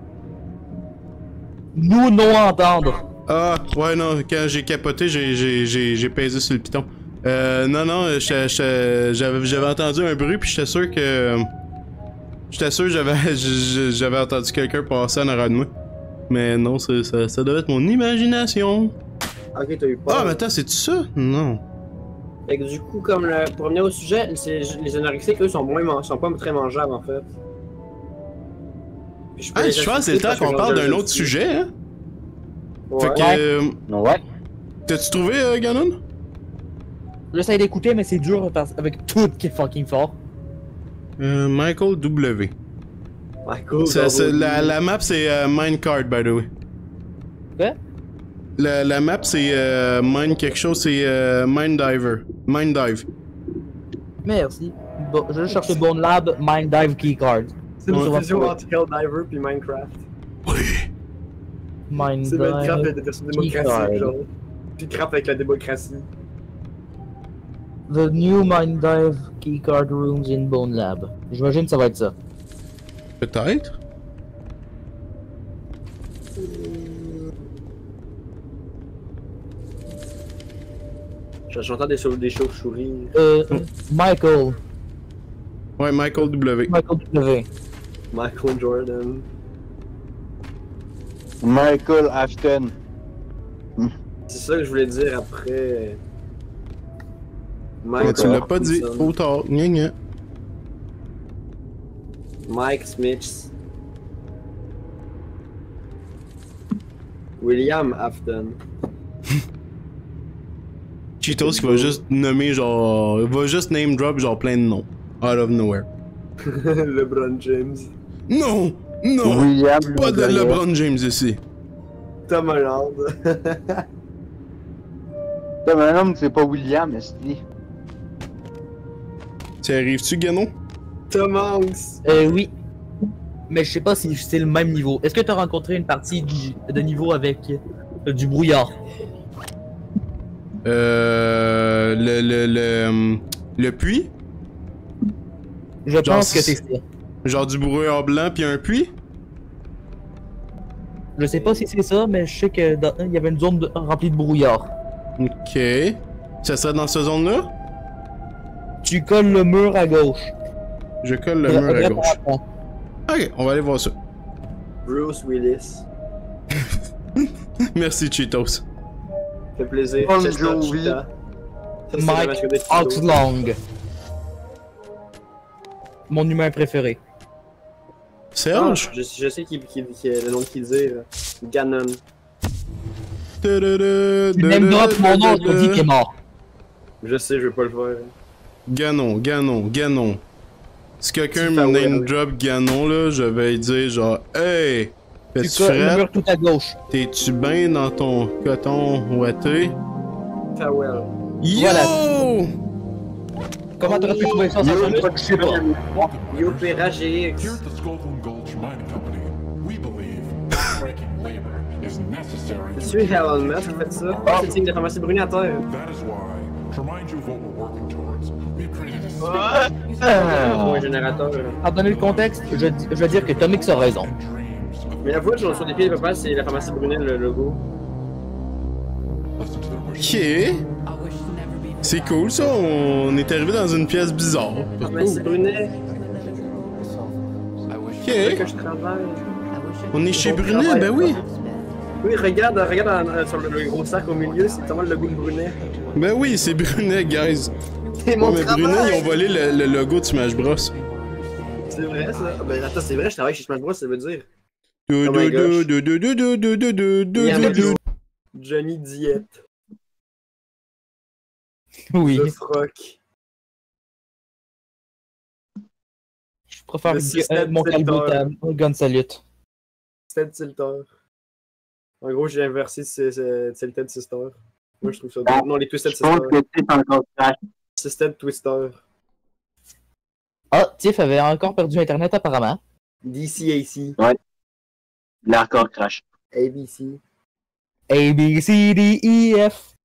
C: Nous non entendre.
A: Ah, ouais, non, quand j'ai capoté, j'ai pesé sur le piton. Non, j'avais entendu un bruit, puis j'étais sûr que... J'étais sûr que j'avais entendu quelqu'un passer en arrière de moi. Mais non, ça devait être mon imagination.
E: Ok, t'as eu peur.
A: Ah, mais attends, c'est-tu ça? Non.
E: Fait que du coup, comme pour revenir au sujet, les anorexiques, eux, sont pas très mangeables, en fait. Puis peux
A: Ah,
E: les
A: je pense que c'est le
E: assister
A: temps
E: parce que
A: qu'on
E: j'en
A: parle
E: ai
A: d'un
E: un
A: autre
E: aussi.
A: sujet, hein?
E: Ouais.
A: Fait que...
B: Ouais.
A: T'as-tu trouvé, Ganon?
C: J'essaie d'écouter, mais c'est dur avec tout qui est fucking fort.
A: Michael W.
E: Michael,
A: La map, c'est Minecart, by the way.
C: Quoi?
A: La map, c'est Mine quelque chose, c'est Minddiver. Minddive.
C: Merci. Bon, je vais chercher Bone Lab, Mind Dive Keycard.
E: C'est une fusion entre Helldiver puis Minecraft.
A: Oui.
C: Mind
E: C'est Minecraft
C: Dive.
E: avec la version démocratie,
C: Keycard.
E: genre. Puis Craft avec la démocratie.
C: The new Mind Dive Keycard Rooms in Bone Lab. J'imagine que ça va être ça.
A: Peut-être.
E: J'entends des chauves-souris.
C: Michael.
A: Ouais, Michael W.
C: Michael W.
E: Michael Jordan.
B: Michael Ashton.
E: C'est ça que je voulais dire après.
A: Mais tu l'as pas dit.
E: Hutchinson.
A: Trop tard. Gna gna.
E: Mike Smith. William Afton.
A: Cheetos qui va juste nommer genre... Il va juste name drop genre plein de noms. Out of nowhere.
E: LeBron James.
A: Non! Non!
B: William.
A: Pas de LeBron James ici.
E: Tom Holland.
B: Comme un homme, c'est pas William, est-ce
A: Tu arrives-tu, Ganon?
E: Tom Hanks.
C: Oui. Mais je sais pas si c'est le même niveau. Est-ce que tu as rencontré une partie de niveau avec du brouillard?
A: le puits?
C: Je
A: Genre,
C: pense que c'est ça.
A: Genre du brouillard blanc puis un puits?
C: Je sais pas si c'est ça, mais je sais que il y avait une zone remplie de brouillard.
A: Ok. Ça serait dans cette zone-là?
C: Tu colles le mur à gauche.
A: Je colle le mur à gauche. Ok, on va aller voir ça.
E: Bruce Willis.
A: Merci, Cheetos.
E: Ça fait plaisir.
B: Bon
E: Chester
B: Jovi.
E: Cheetah. Ça, c'est la
C: Mike
E: mascotte de Cheetos.
C: Oxlong. Mon humain préféré.
A: Serge?
E: Je sais qui le nom qu'il dit. Ganon.
C: Tu name drop mon nom, je te dis qu'il est mort.
E: Je sais, je vais pas le faire.
A: Ganon. Si quelqu'un me
E: Super
A: name
E: well.
A: drop Ganon, là, je vais lui dire genre, hey!
C: Tu
A: Fais-tu
C: colles le
A: fret?
C: mur tout à gauche.
A: T'es-tu bien dans ton coton ouaté?
E: Farewell.
A: Yo!
C: Voilà. Comment t'aurais pu trouver ça sans ça? Je sais pas.
E: Yo, Péra GX.
F: Here at the Skullcomb Gulch Mining Company, we believe that breaking labor is necessary
E: C'est Elon Musk qui fait ça. C'est le signe de la pharmacie brune à terre.
F: That is why, to remind you of what we're working towards, we've created a
E: Pour un générateur.
C: À donner le contexte, je veux dire que Tomix a raison.
F: dreams of
E: Mais la voix sur des pieds de papa, c'est la pharmacie Brunet, le logo.
F: listen to their wishes.
A: Ok. C'est cool ça, on est arrivé dans une pièce bizarre.
E: Pharmacie Brunet,
A: Ok.
E: que je travaille.
A: On est chez Brunet, ben oui.
E: Oui, regarde sur le gros sac au milieu, c'est vraiment le logo de Brunet.
A: Ben oui, c'est Brunet, guys.
E: C'est mon
A: Ouais, mais
E: travail!
A: Brunet, ils ont volé le logo de Smash Bros.
E: C'est vrai ça? Ah, ben attends, c'est vrai, je travaille chez Smash Bros, ça veut dire.
A: Du-
E: Oh my
A: du-
E: gosh.
A: du- du- du- du- du- du- du- du-
E: Il y en a
A: du- du-
E: Johnny Diet,
C: Oui.
E: le froc.
C: Je préfère
E: Le système
C: mon
E: tilteur.
C: calbut à Gun Salute.
E: Tilted Tilter. En gros, j'ai inversé Tilted Sister. Moi, je trouve ça drôle. Non, les Twisted
B: Je pense
E: Sister.
B: que c'est encore crash.
E: Twisted Twister.
C: Ah, Tiff avait encore perdu Internet apparemment.
E: DCAC.
B: Il a encore crash.
E: ABC.
C: A, B, C, D, E, F.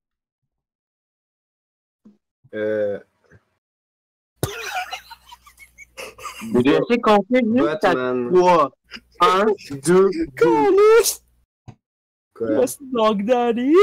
B: J'ai assez compté juste à
E: Batman.
B: 3. 1, 2,
C: Calice!
E: Quoi?
C: Yes, Dog Daddy!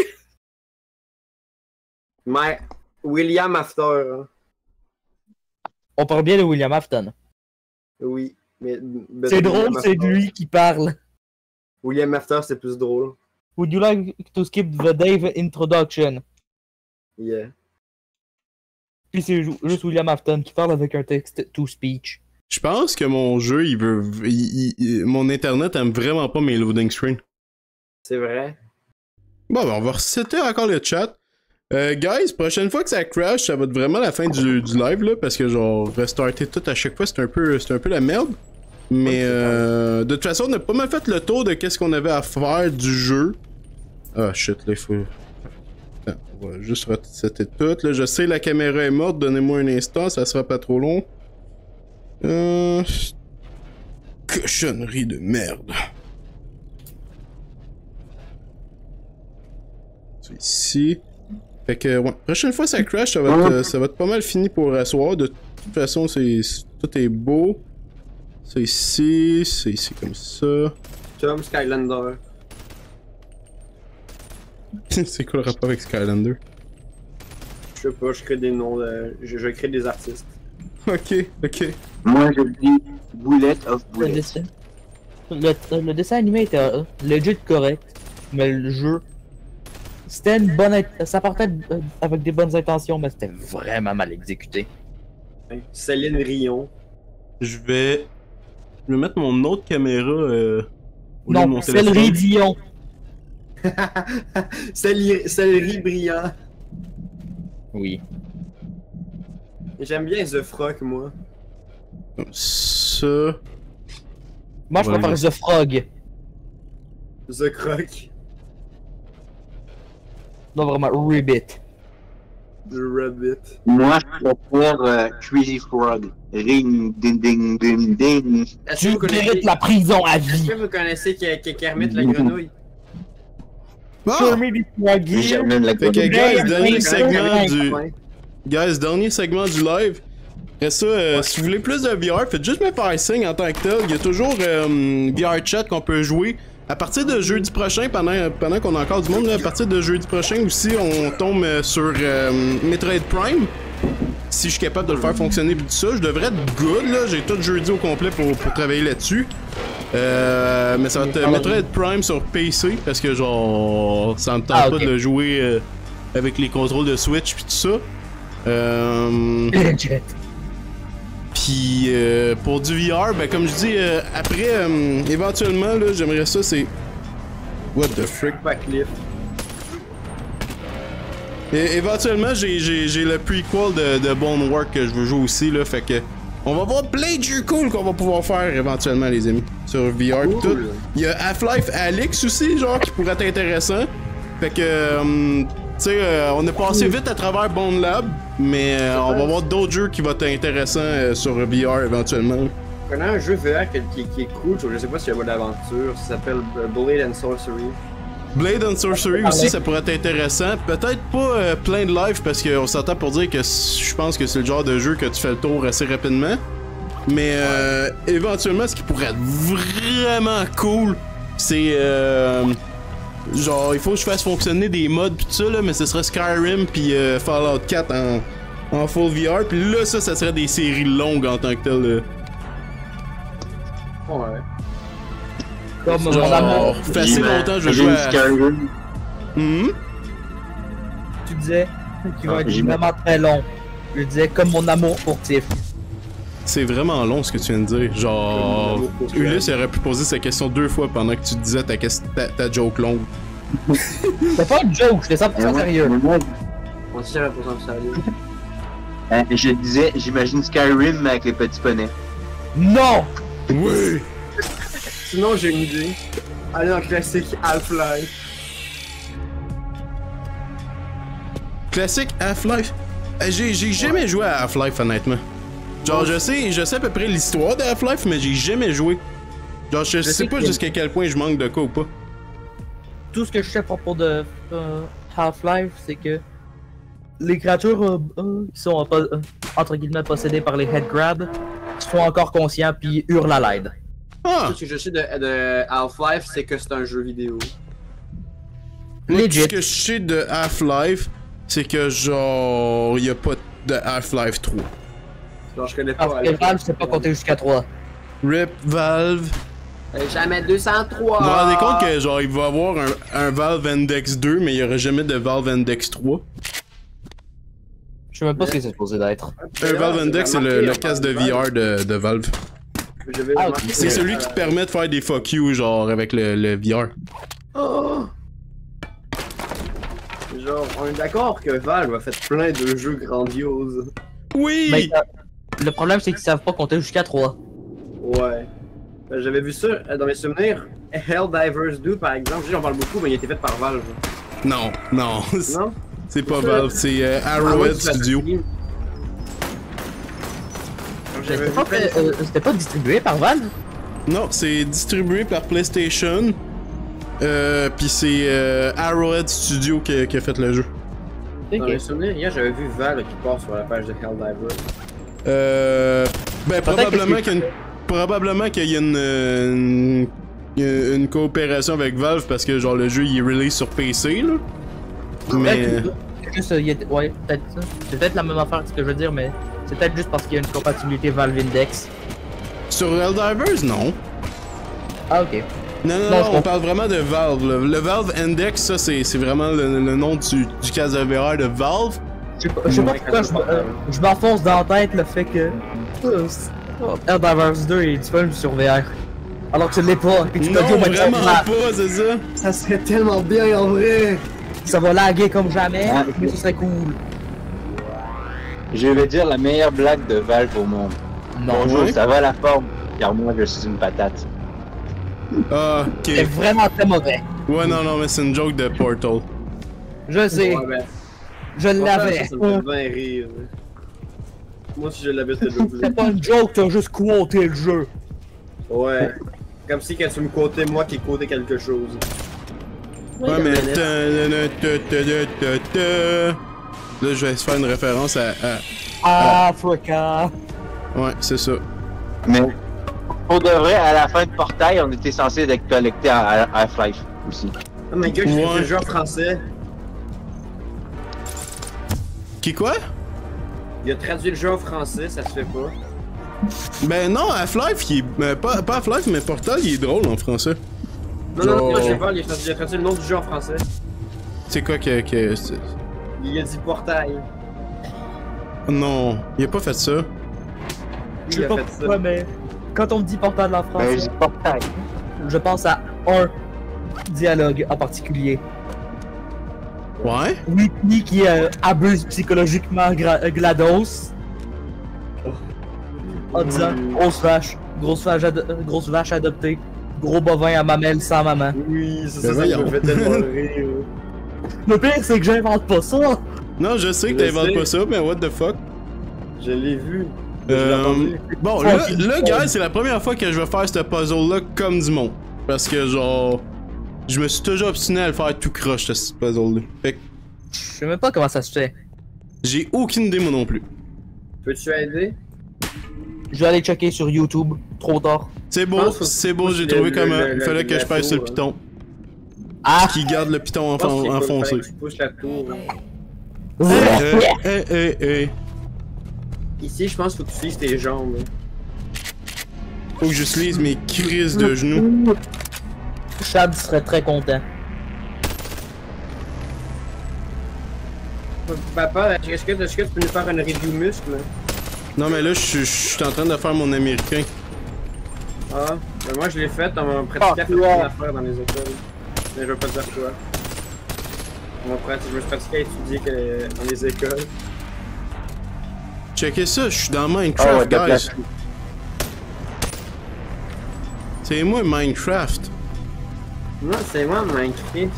E: William After. Hein.
C: On parle bien de William Afton.
E: Oui. Mais,
C: C'est drôle,
E: William
C: c'est
E: After.
C: lui qui parle.
E: William After, c'est plus drôle.
C: Would you like to skip the Dave introduction?
E: Yeah.
C: Puis c'est juste William Afton qui parle avec un texte to speech.
A: Je pense que mon jeu, mon internet aime vraiment pas mes loading screens.
E: C'est vrai.
A: Bon, ben on va resetter encore le chat. Guys, prochaine fois que ça crash, ça va être vraiment la fin du live là, parce que genre restarter tout à chaque fois, c'est un peu la merde. Mais de toute façon, on a pas mal fait le tour de qu'est-ce qu'on avait à faire du jeu. Ah shit, là il faut. Attends, on va juste resetter tout. Là, je sais la caméra est morte, donnez-moi un instant, ça sera pas trop long. Cochonnerie de merde. C'est ici. Fait que, ouais, prochaine fois ça crash, ça va être pas mal fini pour ce soir. De toute façon, tout est beau. C'est ici comme ça.
E: Tom Skylander.
A: C'est quoi le rapport avec Skylander?
E: Je sais pas, je crée des noms, je crée des artistes.
A: Ok.
B: moi je dis Bullet of
C: Le
B: Bullet.
C: dessin. Le dessin animé était legit correct, mais le jeu. C'était une bonne. Ça partait avec des bonnes intentions, mais c'était vraiment mal exécuté.
E: Céline Rion.
A: Je vais mettre mon autre caméra au lieu de
C: Non,
A: mon
C: c'est le
A: téléphone.
C: Ridion.
E: Céleri Brillant.
C: Oui.
E: J'aime bien The Frock, moi.
A: Comme ça.
C: Moi, je
A: Ouais.
C: préfère The Frog.
E: The Croc.
C: Non, vraiment, Ribbit.
E: The Rabbit.
B: Moi je préfère Crazy Frog. Ring, ding, ding, ding, ding.
E: Est-ce que
C: Tu
E: vous connaissez,
C: mérites la prison à
E: est-ce
C: vie.
E: que vous connaissez Kermit la grenouille?
A: Ah!
B: Germaine la
A: Fait que,
B: chronique.
A: guys, dernier segment du live. Après ça, si vous voulez plus de VR, faites juste me faire signe en tant que tel. Il y a toujours VR chat qu'on peut jouer. À partir de jeudi prochain, pendant qu'on a encore du monde, là, à partir de jeudi prochain aussi, on tombe sur Metroid Prime. Si je suis capable de le faire fonctionner pis tout ça, je devrais être good là. J'ai tout jeudi au complet pour travailler là-dessus. Mais ça va être Metroid Prime sur PC parce que genre ça me tente pas de jouer avec les contrôles de Switch pis tout ça. Puis pour du VR, ben comme je dis, après éventuellement là, j'aimerais ça c'est what the frick.
E: Backlift.
A: Et éventuellement j'ai le prequel de Bone Work que je veux jouer aussi là, fait que on va voir plein de jeux cool qu'on va pouvoir faire éventuellement les amis sur VR pis tout. Il y a Half-Life Alyx aussi genre qui pourrait être intéressant. Fait que tu sais on est passé vite à travers Bone Lab, mais on va voir d'autres jeux qui vont être intéressants sur VR éventuellement.
E: Il y a un jeu VR qui est cool, je sais pas s'il y a pas d'aventure, ça s'appelle Blade and Sorcery.
A: Blade and Sorcery aussi, ça pourrait être intéressant. Peut-être pas plein de live parce qu'on s'entend pour dire que je pense que c'est le genre de jeu que tu fais le tour assez rapidement. Mais éventuellement, ce qui pourrait être vraiment cool, c'est genre il faut que je fasse fonctionner des mods pis tout ça là, mais ce serait Skyrim puis Fallout 4 en full VR. Puis là, ça serait des séries longues en tant que tel.
E: Ouais.
C: Comme mon
A: Genre,
C: amour.
A: facile longtemps, je vais jouer à...
C: Tu disais qu'il va être vraiment très long. Je disais comme mon amour pour Tiff.
A: C'est vraiment long ce que tu viens de dire. Genre, Ulysse aurait pu poser sa question 2 fois pendant que tu disais ta joke longue.
C: C'est pas une joke, je fais ça pour ça sérieux.
E: On se tient pour ça sérieux.
B: Je disais, j'imagine Skyrim avec les petits poneys.
C: Non!
A: Oui!
E: Sinon, j'ai une idée. Allez dans le classique Half-Life.
A: Classique Half-Life? J'ai jamais joué à Half-Life, honnêtement. Genre, je sais à peu près l'histoire de Half-Life, mais j'ai jamais joué. Genre, je sais pas jusqu'à quel point je manque de quoi ou pas.
C: Tout ce que je sais à propos de Half-Life, c'est que les créatures qui sont entre guillemets possédées par les headgrabs sont encore conscients puis hurlent à l'aide.
A: Ah!
E: Tout ce que je sais de Half-Life, c'est que c'est un jeu vidéo.
A: Moi, tout ce que je sais de Half-Life, c'est que genre, y a pas de Half-Life 3.
E: Genre, je connais pas
C: Parce que Valve s'est pas compté jusqu'à 3.
A: RIP Valve.
E: Jamais 203!
A: Vous vous rendez compte que genre, il va y avoir un Valve Index 2, mais il y aura jamais de Valve Index 3?
C: Je sais même pas ce que c'est supposé d'être.
A: Un Valve Index, c'est le casque de VR de Valve. C'est celui qui te permet de faire des fuck you, genre, avec le VR.
E: Oh! Genre, on est d'accord que Valve a fait plein de jeux grandioses.
A: Oui!
C: Mais, le problème, c'est qu'ils savent pas compter jusqu'à 3.
E: Ouais. J'avais vu ça dans mes souvenirs. Helldivers 2, par exemple, j'en parle beaucoup, mais il a été fait par Valve.
A: Non, non.
E: Non?
A: C'est pas Valve, c'est Arrowhead Studio.
C: C'était pas distribué par Valve?
A: Non, c'est distribué par PlayStation. Pis c'est Arrowhead Studio qui a fait le jeu.
E: Dans mes souvenirs, hier j'avais vu Val qui part sur la page de Helldivers.
A: Ben probablement qu'il y a une coopération avec Valve parce que genre le jeu il est release sur PC là. Mais
C: juste, ouais, peut-être ça. C'est peut-être la même affaire ce que je veux dire, mais c'est peut-être juste parce qu'il y a une compatibilité Valve Index.
A: Sur Helldivers, non.
C: Ah ok.
A: Non, on parle vraiment de Valve. Le Valve Index, ça c'est vraiment le nom du casque de VR de Valve.
C: Je sais pas pourquoi je m'enfonce dans la tête le fait que Helldivers 2 est disponible sur VR. Alors que tu l'es pas, et tu
A: non, vraiment pas, c'est ça.
E: Ça serait tellement bien en vrai.
C: Ça va laguer comme jamais, mais ce serait cool.
B: Je vais dire la meilleure blague de Valve au monde.
C: Non,
B: Bonjour,
A: oui.
B: ça va la forme? Car moi je suis une patate.
A: Ah,
C: c'est
A: ok.
C: vraiment très mauvais.
A: Ouais, non, mais c'est une joke de Portal.
C: Je sais,
E: Ouais, ben,
C: je l'avais.
E: ça me fait bien rire. Moi si je l'avais, c'était doublé.
C: C'est pas une joke, t'as juste quoté le jeu.
E: Ouais. Comme si quand tu me quotais moi qui quotais quelque chose.
A: Ouais, mais. Là, je vais se faire une référence à.
C: Africa!
A: Ouais, c'est ça.
B: Mais pour de vrai, à la fin de Portail, on était censé être collecté à Half-Life aussi.
E: Oh my god, j'ai
A: Ouais.
E: fait le jeu en français.
A: Qui quoi?
E: Il a traduit le jeu en français, ça se fait pas.
A: Ben non, Half-Life, il est. Pas Half-Life, mais Portal, il est drôle en français.
E: Non,
A: Genre-
E: non, je sais pas, il a traduit le nom du jeu en français.
A: C'est quoi que.
E: Il a dit portail.
A: Non, il a pas fait ça.
C: Je
E: Il
C: sais
E: a
C: pas
E: fait
C: pourquoi,
E: ça.
C: mais quand on me dit portal en
B: Ben,
C: français,
B: je dis Portail.
C: je pense à un dialogue en particulier.
A: Ouais?
C: Whitney qui abuse psychologiquement GLaDOS en disant grosse vache adoptée, gros bovin à mamelle sans maman.
E: Oui, c'est
A: Ben
E: ça, ça
A: voyons.
E: me fait tellement rire.
C: Le pire c'est que j'invente pas ça.
A: Non, je sais que
E: Je
A: t'inventes
E: sais.
A: pas ça, mais what the fuck?
E: Je l'ai vu. Je l'ai entendu.
A: Bon, là, gars, c'est la première fois que je vais faire ce puzzle-là comme du monde. Parce que, genre, je me suis toujours obstiné à le faire tout croche, ce puzzle-là. Fait que
C: Je sais même pas comment ça se fait.
A: j'ai aucune idée, moi non plus.
E: Peux-tu aider?
C: Je vais aller checker sur YouTube, trop tard.
A: C'est
E: Je
A: beau,
E: pense que
A: c'est beau,
E: faut
A: j'ai
E: que
A: trouvé
E: le-
A: comment.
E: le-
A: Il fallait
E: le
A: que je pèse sur le
E: gâteau,
A: piton.
C: Ah!
A: Qui garde le piton
E: Je pense qu'il faut
A: enfoncé.
E: que tu pousses la tour. Ici, je pense qu'il faut que tu utilises tes jambes.
A: Faut que j'utilise mes crises de genoux.
C: Chad serait très content.
E: Papa, est-ce que tu peux nous faire une review muscle?
A: Non, mais là, je suis en train de faire mon américain.
E: Ah, ben moi je l'ai fait, on m'a pratiqué à faire plein d'affaires dans les écoles. Mais je veux pas te dire quoi. Je me suis pratiqué à étudier dans les écoles.
A: Checkez ça, je suis dans
B: Ah
A: Minecraft,
B: ouais, t'as
A: guys.
B: placé.
A: C'est moi, Minecraft.
E: Non, c'est moi Minecraft.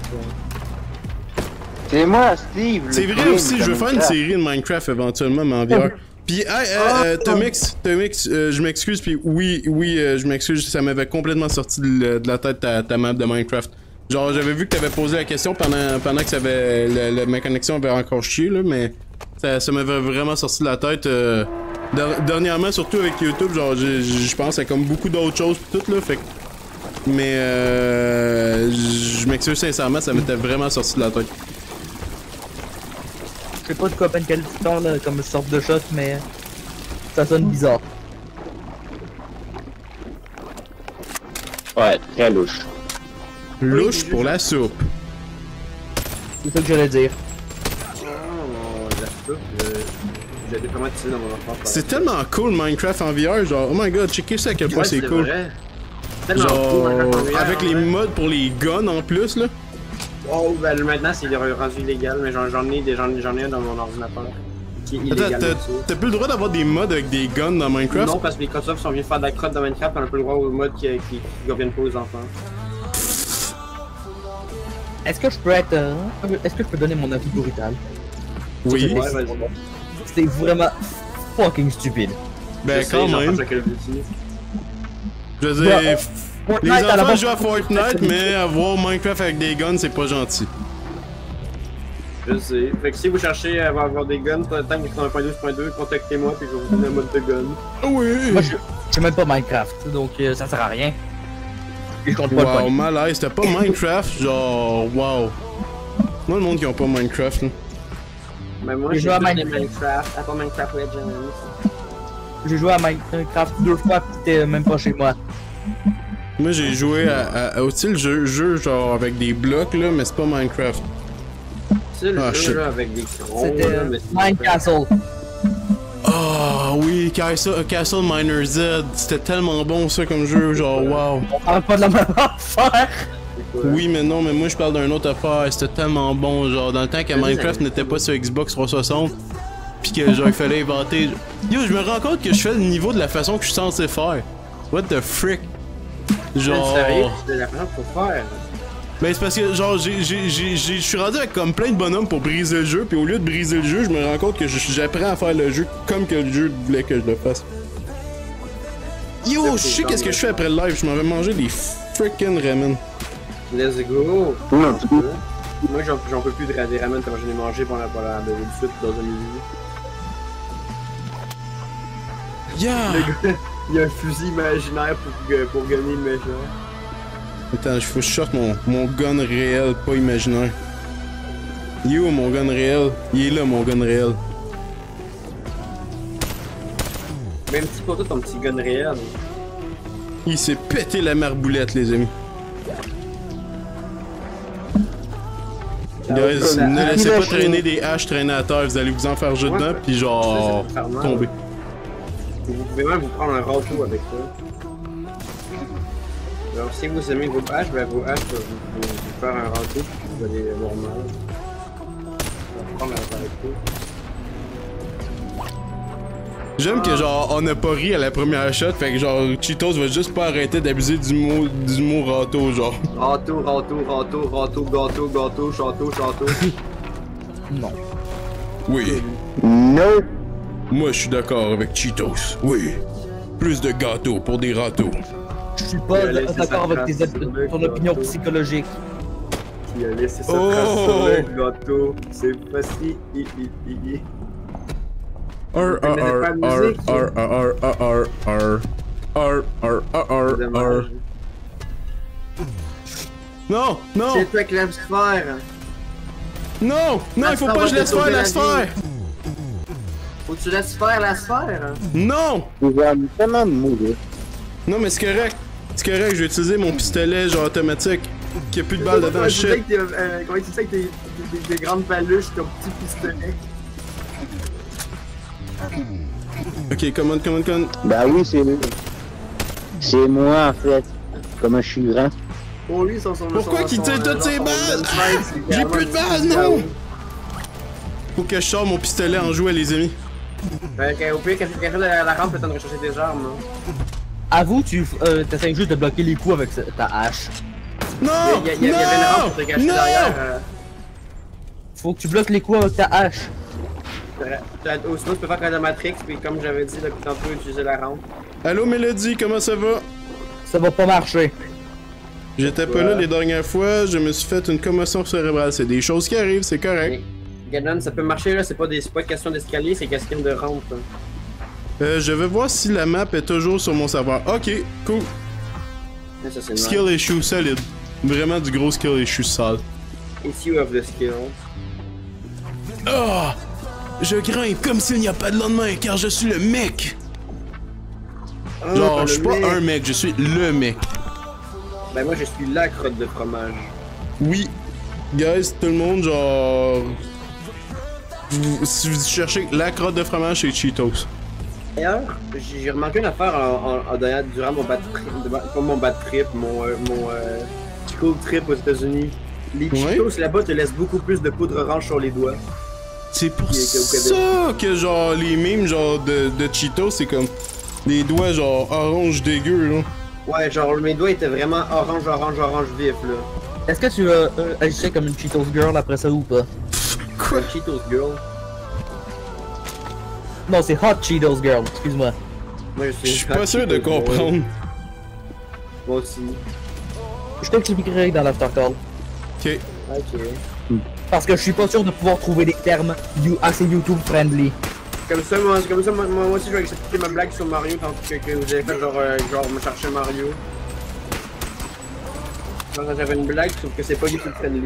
B: C'est moi, Steve. le
A: C'est vrai
B: king
A: aussi,
B: de
A: je veux faire une
B: Minecraft.
A: série de Minecraft éventuellement, mais en VR. Puis, Tomix, je m'excuse, puis oui, je m'excuse, ça m'avait complètement sorti de la tête ta map de Minecraft. Genre, j'avais vu que t'avais posé la question pendant que ça avait, ma connexion avait encore chié, là, mais ça m'avait vraiment sorti de la tête. Dernièrement, surtout avec YouTube, genre, je pense à comme beaucoup d'autres choses pis tout, là, fait que... Mais, je m'excuse sincèrement, ça m'était vraiment sorti de la tête.
C: Je sais pas de quoi peine quel temps là, comme sorte de shot, mais ça sonne bizarre.
B: Ouais, très louche.
A: Louche pour la soupe.
C: C'est ça que j'allais dire.
E: Oh, la soupe, j'ai été vraiment utilisé dans mon enfance.
A: C'est tellement cool Minecraft en VR, genre, oh my god, checkez ça à quel point c'est cool.
E: Vrai. Tellement
A: Genre,
E: cool, Minecraft en VR,
A: avec les
E: ouais.
A: mods pour les guns en plus, là.
E: Oh, ben maintenant c'est rendu illégal, mais j'en ai un dans mon ordinateur. Qui est illégal.
A: Attends,
E: aussi.
A: t'as plus le droit d'avoir des mods avec des guns dans Minecraft?
E: Non, parce que les consoles sont venus faire de la crotte dans Minecraft, on a plus le droit aux mods qui reviennent pas aux enfants.
C: Est-ce que je peux être. Est-ce que je peux donner mon avis brutal?
A: Oui.
E: Ouais, vas-y.
C: C'était vraiment fucking stupide.
A: Ben
E: Je sais,
A: quand
E: j'en
A: même.
E: pense à Call of Duty.
A: Je veux dire, les
C: Fortnite, à la
A: enfants
C: base-
A: jouent à Fortnite, mais avoir Minecraft avec des guns, c'est pas gentil.
E: Je sais. Fait que si vous cherchez à avoir des guns, tant que c'est 1.12.2, contactez-moi puis je vais vous donner un mode de gun.
A: Oui!
C: Moi, je sais même pas Minecraft, donc ça sert à rien. Et je compte pas le
A: Wow,
C: pognon.
A: malaise, t'as pas Minecraft, genre, wow. Moi, le monde qui ont pas Minecraft, là.
E: Mais moi
C: Je
E: j'ai
C: joue à
E: tous les
C: Minecraft.
E: Minecraft, à part Minecraft Legends.
C: J'ai joué à Minecraft 2 fois pis t'étais même pas chez moi.
A: Moi, j'ai joué à aussi le jeu genre avec des blocs, là, mais c'est pas Minecraft.
E: C'est le
A: Ah, shit.
E: jeu là, avec des crons,
C: C'était
E: là, mais c'est
C: Mine Castle.
A: Ah oui, Castle Miner Z, c'était tellement bon ça comme jeu, genre wow.
C: On parle pas de la même affaire.
A: Oui, mais non, mais moi je parle d'un autre affaire, c'était tellement bon, genre dans le temps que Minecraft n'était pas sur Xbox 360, pis que genre il fallait inventer. Yo, je me rends compte que je fais le niveau de la façon que je suis censé faire. What the frick? Genre.
E: Sérieux, c'est la façon qu'il faut faire.
A: Ben c'est parce que genre je suis rendu avec comme plein de bonhommes pour briser le jeu, puis au lieu de briser le jeu, je me rends compte que j'apprends à faire le jeu comme que le jeu voulait que je le fasse. Yo, je sais qu'est-ce que je fais après le live, je m'en vais manger des freaking ramen.
E: Let's go!
B: Non, tu peux.
E: Moi, j'en peux plus de des ramen comme j'en ai mangé pendant la de suite dans un milieu.
A: Yeah!
E: Le gars, il y a un fusil imaginaire pour gagner le méchant.
A: Attends, faut que je sorte mon gun réel, pas imaginaire. Il est où mon gun réel? Il est là mon gun réel.
E: Même si pour toi ton petit gun réel.
A: Il s'est pété la marboulette, les amis. Guys, ne laissez pas traîner des haches traîner à terre, vous allez vous en faire jeter dedans, pis genre tomber.
E: Vous pouvez même vous prendre un râteau avec ça. Alors si vous aimez vos haches, ben vos haches vous faire un râteau puis vous allez normal. On va prendre un râteau.
A: J'aime que genre on a pas ri à la première shot, fait que genre Cheetos va juste pas arrêter d'abuser du mot râteau, genre.
E: Râteau, gâteau, château.
C: Non.
A: Oui.
B: Non.
A: Moi je suis d'accord avec Cheetos. Oui. Plus de gâteaux pour des râteaux.
C: Je suis pas
E: Il a laissé
C: d'accord
E: sa
C: avec
E: trace sur le
C: ton opinion
E: gâteau.
C: psychologique.
E: Qui a laissé sa
A: Oh!
E: trace sur le gâteau. C'est facile. Dommage.
A: Non, non,
E: C'est toi qui l'aimes faire.
A: non, non, il faut pas que je laisse faire la sphère.
E: Faut que tu laisses faire la sphère.
A: Non,
B: Tu vas tellement mourir.
A: non, mais c'est correct. C'est correct, je vais utiliser mon pistolet genre automatique. Qui a plus de balles dedans, shit.
E: Comment tu sais que des grandes paluches, ton petit pistolet?
A: Ok, come on.
B: Bah oui, c'est moi en fait. Comment je suis grand.
E: Pour lui, son
A: Pourquoi qu'il tire toutes ses balles? J'ai plus de balles, non! Faut que je sorte mon pistolet en jouet, les amis.
E: Au pire, quand tu fais la rampe, t'as de rechercher des armes, non?
C: Avoue, tu essaies juste de bloquer les coups avec ta hache.
A: Non!
E: Il y avait une rampe pour te cacher
A: Non!
E: derrière.
C: Faut que tu bloques les coups avec ta hache.
E: Ou sinon, tu peux faire comme dans Matrix, puis comme j'avais dit depuis tantôt, utiliser la rampe.
A: Allô, Mélodie, comment ça va?
C: Ça va pas marcher.
A: J'étais pas là les dernières fois, je me suis fait une commotion cérébrale. C'est des choses qui arrivent, c'est correct.
E: Ganon, ça peut marcher là, c'est pas question d'escalier, c'est question de rampe.
A: Je vais voir si la map est toujours sur mon serveur. Ok, cool.
E: Ça, c'est
A: Skill issue solide. Vraiment du gros skill issue sale.
E: Issue of the skill.
A: Ah! Je grimpe comme s'il n'y a pas de lendemain, car je suis le mec! Genre, je suis pas un mec, je suis le mec.
E: Ben moi, je suis la crotte de fromage.
A: Oui, guys, tout le monde, genre... Si vous cherchez la crotte de fromage, c'est Cheetos.
E: D'ailleurs, j'ai remarqué une affaire durant mon bad trip, pas mon bad trip, mon school trip aux États-Unis. Les Cheetos là-bas te laissent beaucoup plus de poudre orange sur les doigts.
A: C'est pour ça que genre les mimes genre de Cheetos, c'est comme des doigts genre orange dégueu là.
E: Ouais, genre mes doigts étaient vraiment orange vif là.
C: Est-ce que tu agissais comme une Cheetos girl après ça ou pas?
A: Quoi?
E: Une Cheetos girl.
C: Non, c'est Hot Cheetos girl, excuse-moi.
E: Moi,
A: Je suis pas sûr de comprendre.
E: Moi aussi.
C: Je t'expliquerai dans l'aftercall.
A: Ok.
E: Ok.
C: Parce que je suis pas sûr de pouvoir trouver des termes assez YouTube friendly.
E: Comme ça, moi aussi, je vais accepter ma blague sur Mario tant que vous avez fait genre me chercher Mario. Genre, j'avais une blague, sauf que c'est pas YouTube friendly.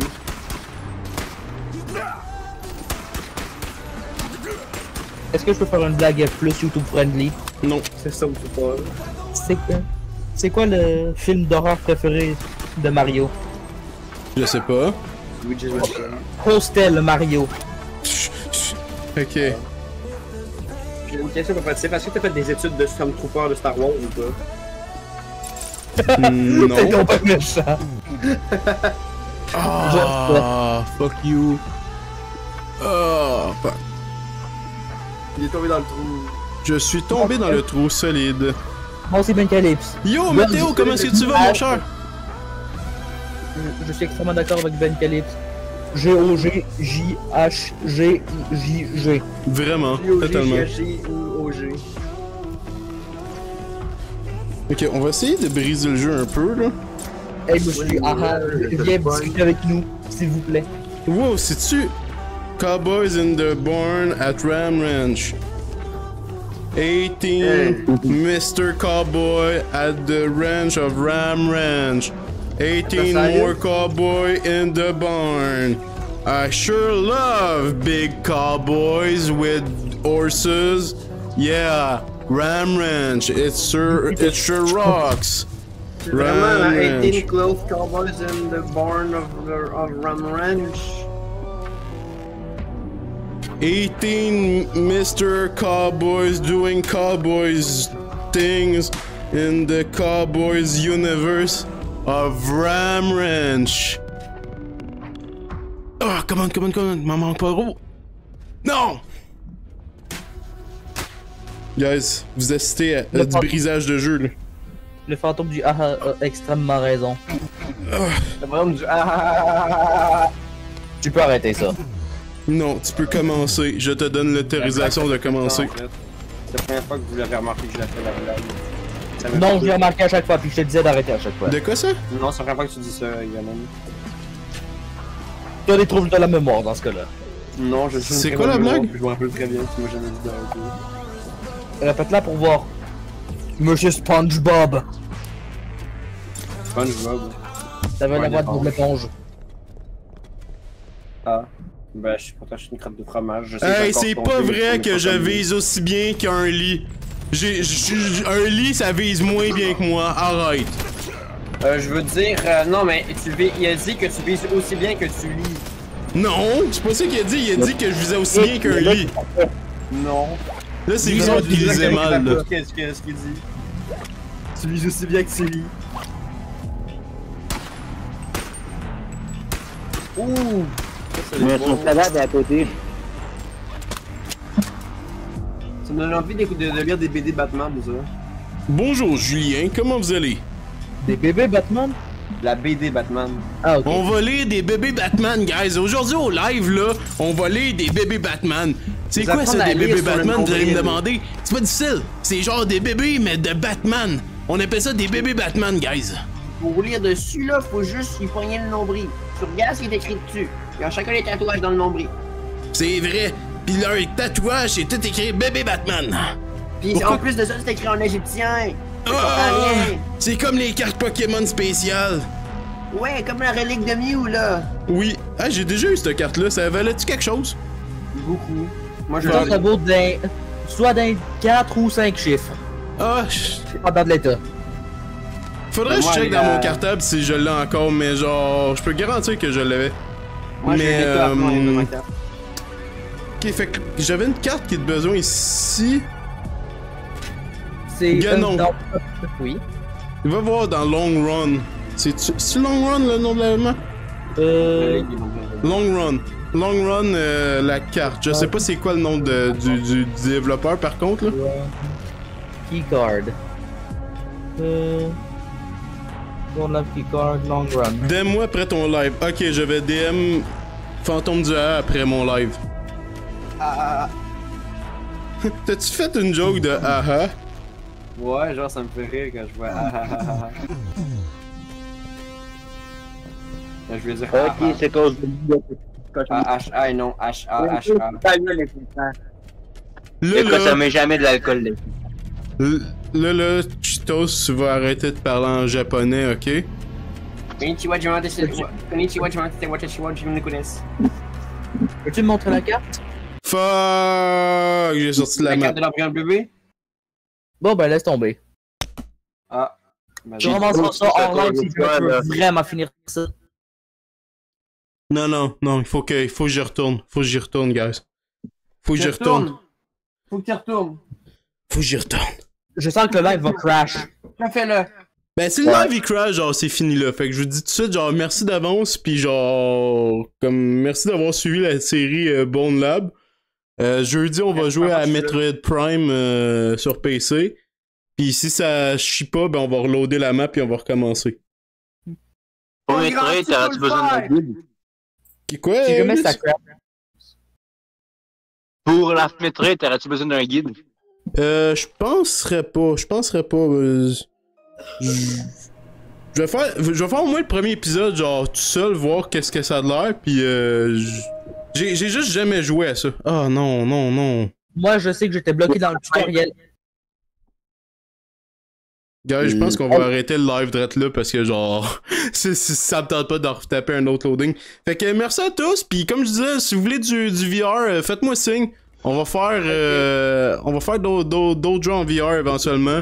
C: Est-ce que je peux faire une blague plus YouTube friendly?
A: Non.
E: C'est ça, on peut pas.
C: C'est quoi le film d'horreur préféré de Mario?
A: Je sais pas.
E: Luigi's Mansion.
C: Hostel Mario.
A: Ok.
E: J'ai une question pour faire. C'est parce que t'as fait des études de Stormtrooper de Star Wars ou pas?
A: Non.
C: C'est qu'on pas méchant.
A: Ah, fuck you. Ah, fuck.
E: Il est tombé dans le trou.
A: Je suis tombé dans le trou solide.
C: Moi aussi, Ben Calypse.
A: Yo, Mathéo, comment est-ce que tu vas, mon cher?
C: Je suis extrêmement d'accord avec Ben Calypse. G-O-G-J-H-G-J-G.
A: Vraiment, totalement.
E: G ou OG.
A: Ok, on va essayer de briser le jeu un peu, là.
C: Hey, monsieur, viens discuter avec nous, s'il vous plaît.
A: Wow, c'est-tu Cowboys in the Barn at Ram Ranch? 18 Mr. Cowboy at the ranch of Ram Ranch. 18 more cowboy in the barn. I sure love big cowboys with horses. Yeah, Ram Ranch. It sure rocks.
E: Vraiment,
A: Ram
E: 18
A: Ranch.
E: close cowboys in the barn of Ram Ranch.
A: 18 Mr. Cowboys doing cowboys things in the Cowboys universe of Ram Ranch. Oh, come on, m'en manque pas gros. Non! Guys, vous assistez à du brisage de jeu là.
C: Le fantôme du a extrêmement raison.
E: Le fantôme du
C: Tu peux arrêter ça.
A: Non, tu peux commencer. Je te donne l'autorisation de commencer.
E: C'est la première fois que vous l'avez remarqué que je l'ai fait la blague.
C: Non, je l'ai remarqué à chaque fois, puis je te disais d'arrêter à chaque fois.
A: De quoi ça?
E: Non, c'est la première fois que tu dis ça, également.
C: Tu as des troubles de la mémoire dans ce cas-là.
E: Non, je suis.
A: C'est quoi la blague?
E: Je me rappelle très bien, tu m'as jamais dit d'arrêter.
C: Répète-la pour voir. Monsieur SpongeBob.
E: SpongeBob.
C: T'avais la voix de l'éponge.
E: Ah. Ben, je suis pas acheté une crotte de fromage. Je sais
A: Hey,
E: que j'ai
A: c'est
E: encore
A: pas
E: tombé,
A: vrai
E: mais
A: que
E: pas
A: je
E: comme lui.
A: vise aussi bien qu'un lit. Un lit, ça vise moins bien que moi. Arrête.
E: Je veux dire, non, mais il a dit que tu vises aussi bien que tu lis.
A: Non, c'est pas ça qu'il a dit. Il a dit que je visais aussi bien qu'un lit.
E: Non.
A: Là, c'est vous autres qui lisez mal, là.
E: Qu'est-ce qu'il dit? Tu lis aussi bien que tu lis. Ouh!
B: Mais son salade est à côté.
E: Ça me donne envie de lire des BD Batman, ça.
A: Bonjour, Julien. Comment vous allez?
C: Des bébés Batman?
E: La BD Batman.
C: Ah, ok.
A: On va lire des bébés Batman, guys. Aujourd'hui, au live, là, on va lire des bébés Batman. C'est
E: Vous
A: quoi
E: apprendre
A: ça,
E: à
A: des
E: lire
A: bébés
E: sur le
A: Batman? Vous allez me
E: nombril.
A: demander. C'est pas difficile. C'est genre des bébés, mais de Batman. On appelle ça des bébés Batman, guys.
E: Pour lire dessus, là, faut juste y poigner le nombril. Tu regardes ce qui est écrit dessus. Ils ont chacun des tatouages dans le nombril.
A: C'est vrai. Puis leur tatouage, c'est tout écrit bébé Batman.
E: Puis
A: Pourquoi?
E: en plus de ça, c'est écrit en égyptien. Je comprends
A: Ah!
E: rien.
A: C'est comme les cartes Pokémon spéciales.
E: Ouais, comme la relique de Mew, là.
A: Oui. Ah, j'ai déjà eu cette carte-là. Ça valait-tu quelque chose?
E: Beaucoup. Moi, je
C: Je pense que ça vaut soit d'un 4 ou 5 chiffres.
A: Ah,
C: C'est pas de l'état.
A: faudrait que je
E: Moi,
A: check
E: les,
A: dans mon cartable si je l'ai encore, mais genre, je peux garantir que je l'avais.
E: Moi, j'ai
A: mais,
E: des cartes dans ma carte.
A: Ok, fait que j'avais une carte qui est de besoin ici.
C: C'est
A: Ganon.
C: Oui.
A: Va voir dans Long Run. C'est Long Run le nom de la map? Long Run. Long Run, la carte. Je sais pas c'est quoi le nom du développeur par contre là.
C: Keycard. Long Life Keycard, Long Run.
A: DM-moi après ton live. Ok, je vais DM Fantôme du A après mon live. T'as-tu fait une joke de aha?
E: Ouais, genre, ça me fait rire quand je vois. Je vais dire.
B: Ok, c'est cause de
E: H-A, non, H-A-H-A.
A: Là,
B: consommez jamais de l'alcool.
A: là, Cheetos, tu vas arrêter de parler en japonais, ok?
E: Konnichiwa, Konnichiwa, je me connais.
C: Peux-tu me montrer la carte?
A: Fuck! J'ai sorti la
E: La
A: map.
E: carte de l'embryon bébé?
C: Bon, ben laisse tomber.
E: Ah.
C: Je recommencerai ça hors live si je veux vraiment finir ça.
A: Non, il faut que j'y retourne. Faut que j'y retourne, guys. Faut que j'y retourne.
E: Faut que tu retournes.
A: Faut que j'y retourne.
C: Je sens que le live va crash.
E: Fais-le.
A: Ben, si le live il crash, genre, c'est fini là. Fait que je vous dis tout de suite, genre, merci d'avance, pis genre, comme, merci d'avoir suivi la série Bone Lab. Jeudi, on va jouer à Metroid Prime sur PC. Pis si ça chie pas, ben, on va reloader la map et on va recommencer.
B: Pour Metroid, t'aurais-tu besoin d'un guide?
A: Quoi?
C: Si jamais ça crash.
B: Pour la Metroid, t'aurais-tu besoin d'un guide?
A: Je penserais pas. Je Je vais faire au moins le premier épisode, genre tout seul, voir qu'est-ce que ça a l'air, pis j'ai juste jamais joué à ça. Ah non, non, non.
C: Moi, je sais que j'étais bloqué dans le tutoriel.
A: Guys, je pense qu'on va arrêter le live direct là parce que genre ça me tente pas de retaper un autre loading. Fait que merci à tous, puis comme je disais, si vous voulez du VR, faites-moi signe. On va faire d'autres jeux en VR éventuellement.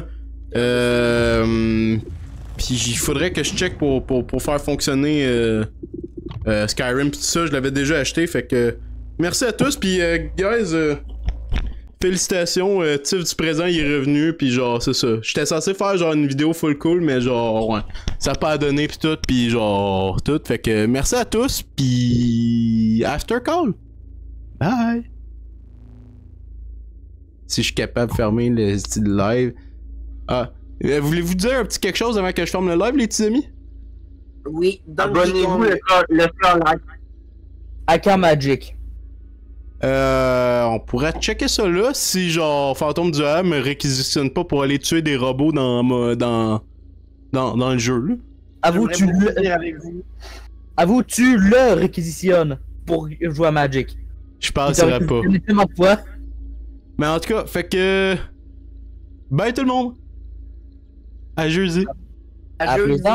A: Puis il faudrait que je check pour faire fonctionner Skyrim pis tout ça, je l'avais déjà acheté, fait que merci à tous, puis guys, félicitations, Tiff du présent il est revenu, puis genre c'est ça. J'étais censé faire genre une vidéo full cool, mais genre ouais, ça a pas donné pis tout, puis genre tout, fait que merci à tous, puis after call, bye. Si je suis capable de fermer le style live, voulez-vous dire un petit quelque chose avant que je ferme le live, les petits amis?
G: Oui,
B: Abonnez-vous le Fleur Live.
C: Aka Magic.
A: On pourrait checker ça là si genre Fantôme du Ham me réquisitionne pas pour aller tuer des robots dans le jeu là.
C: Avoue, tu le réquisitionnes pour jouer à Magic.
A: Je penserais pas.
C: Fois.
A: Mais en tout cas, fait que bye tout le monde. À jeudi.
C: À plus tard.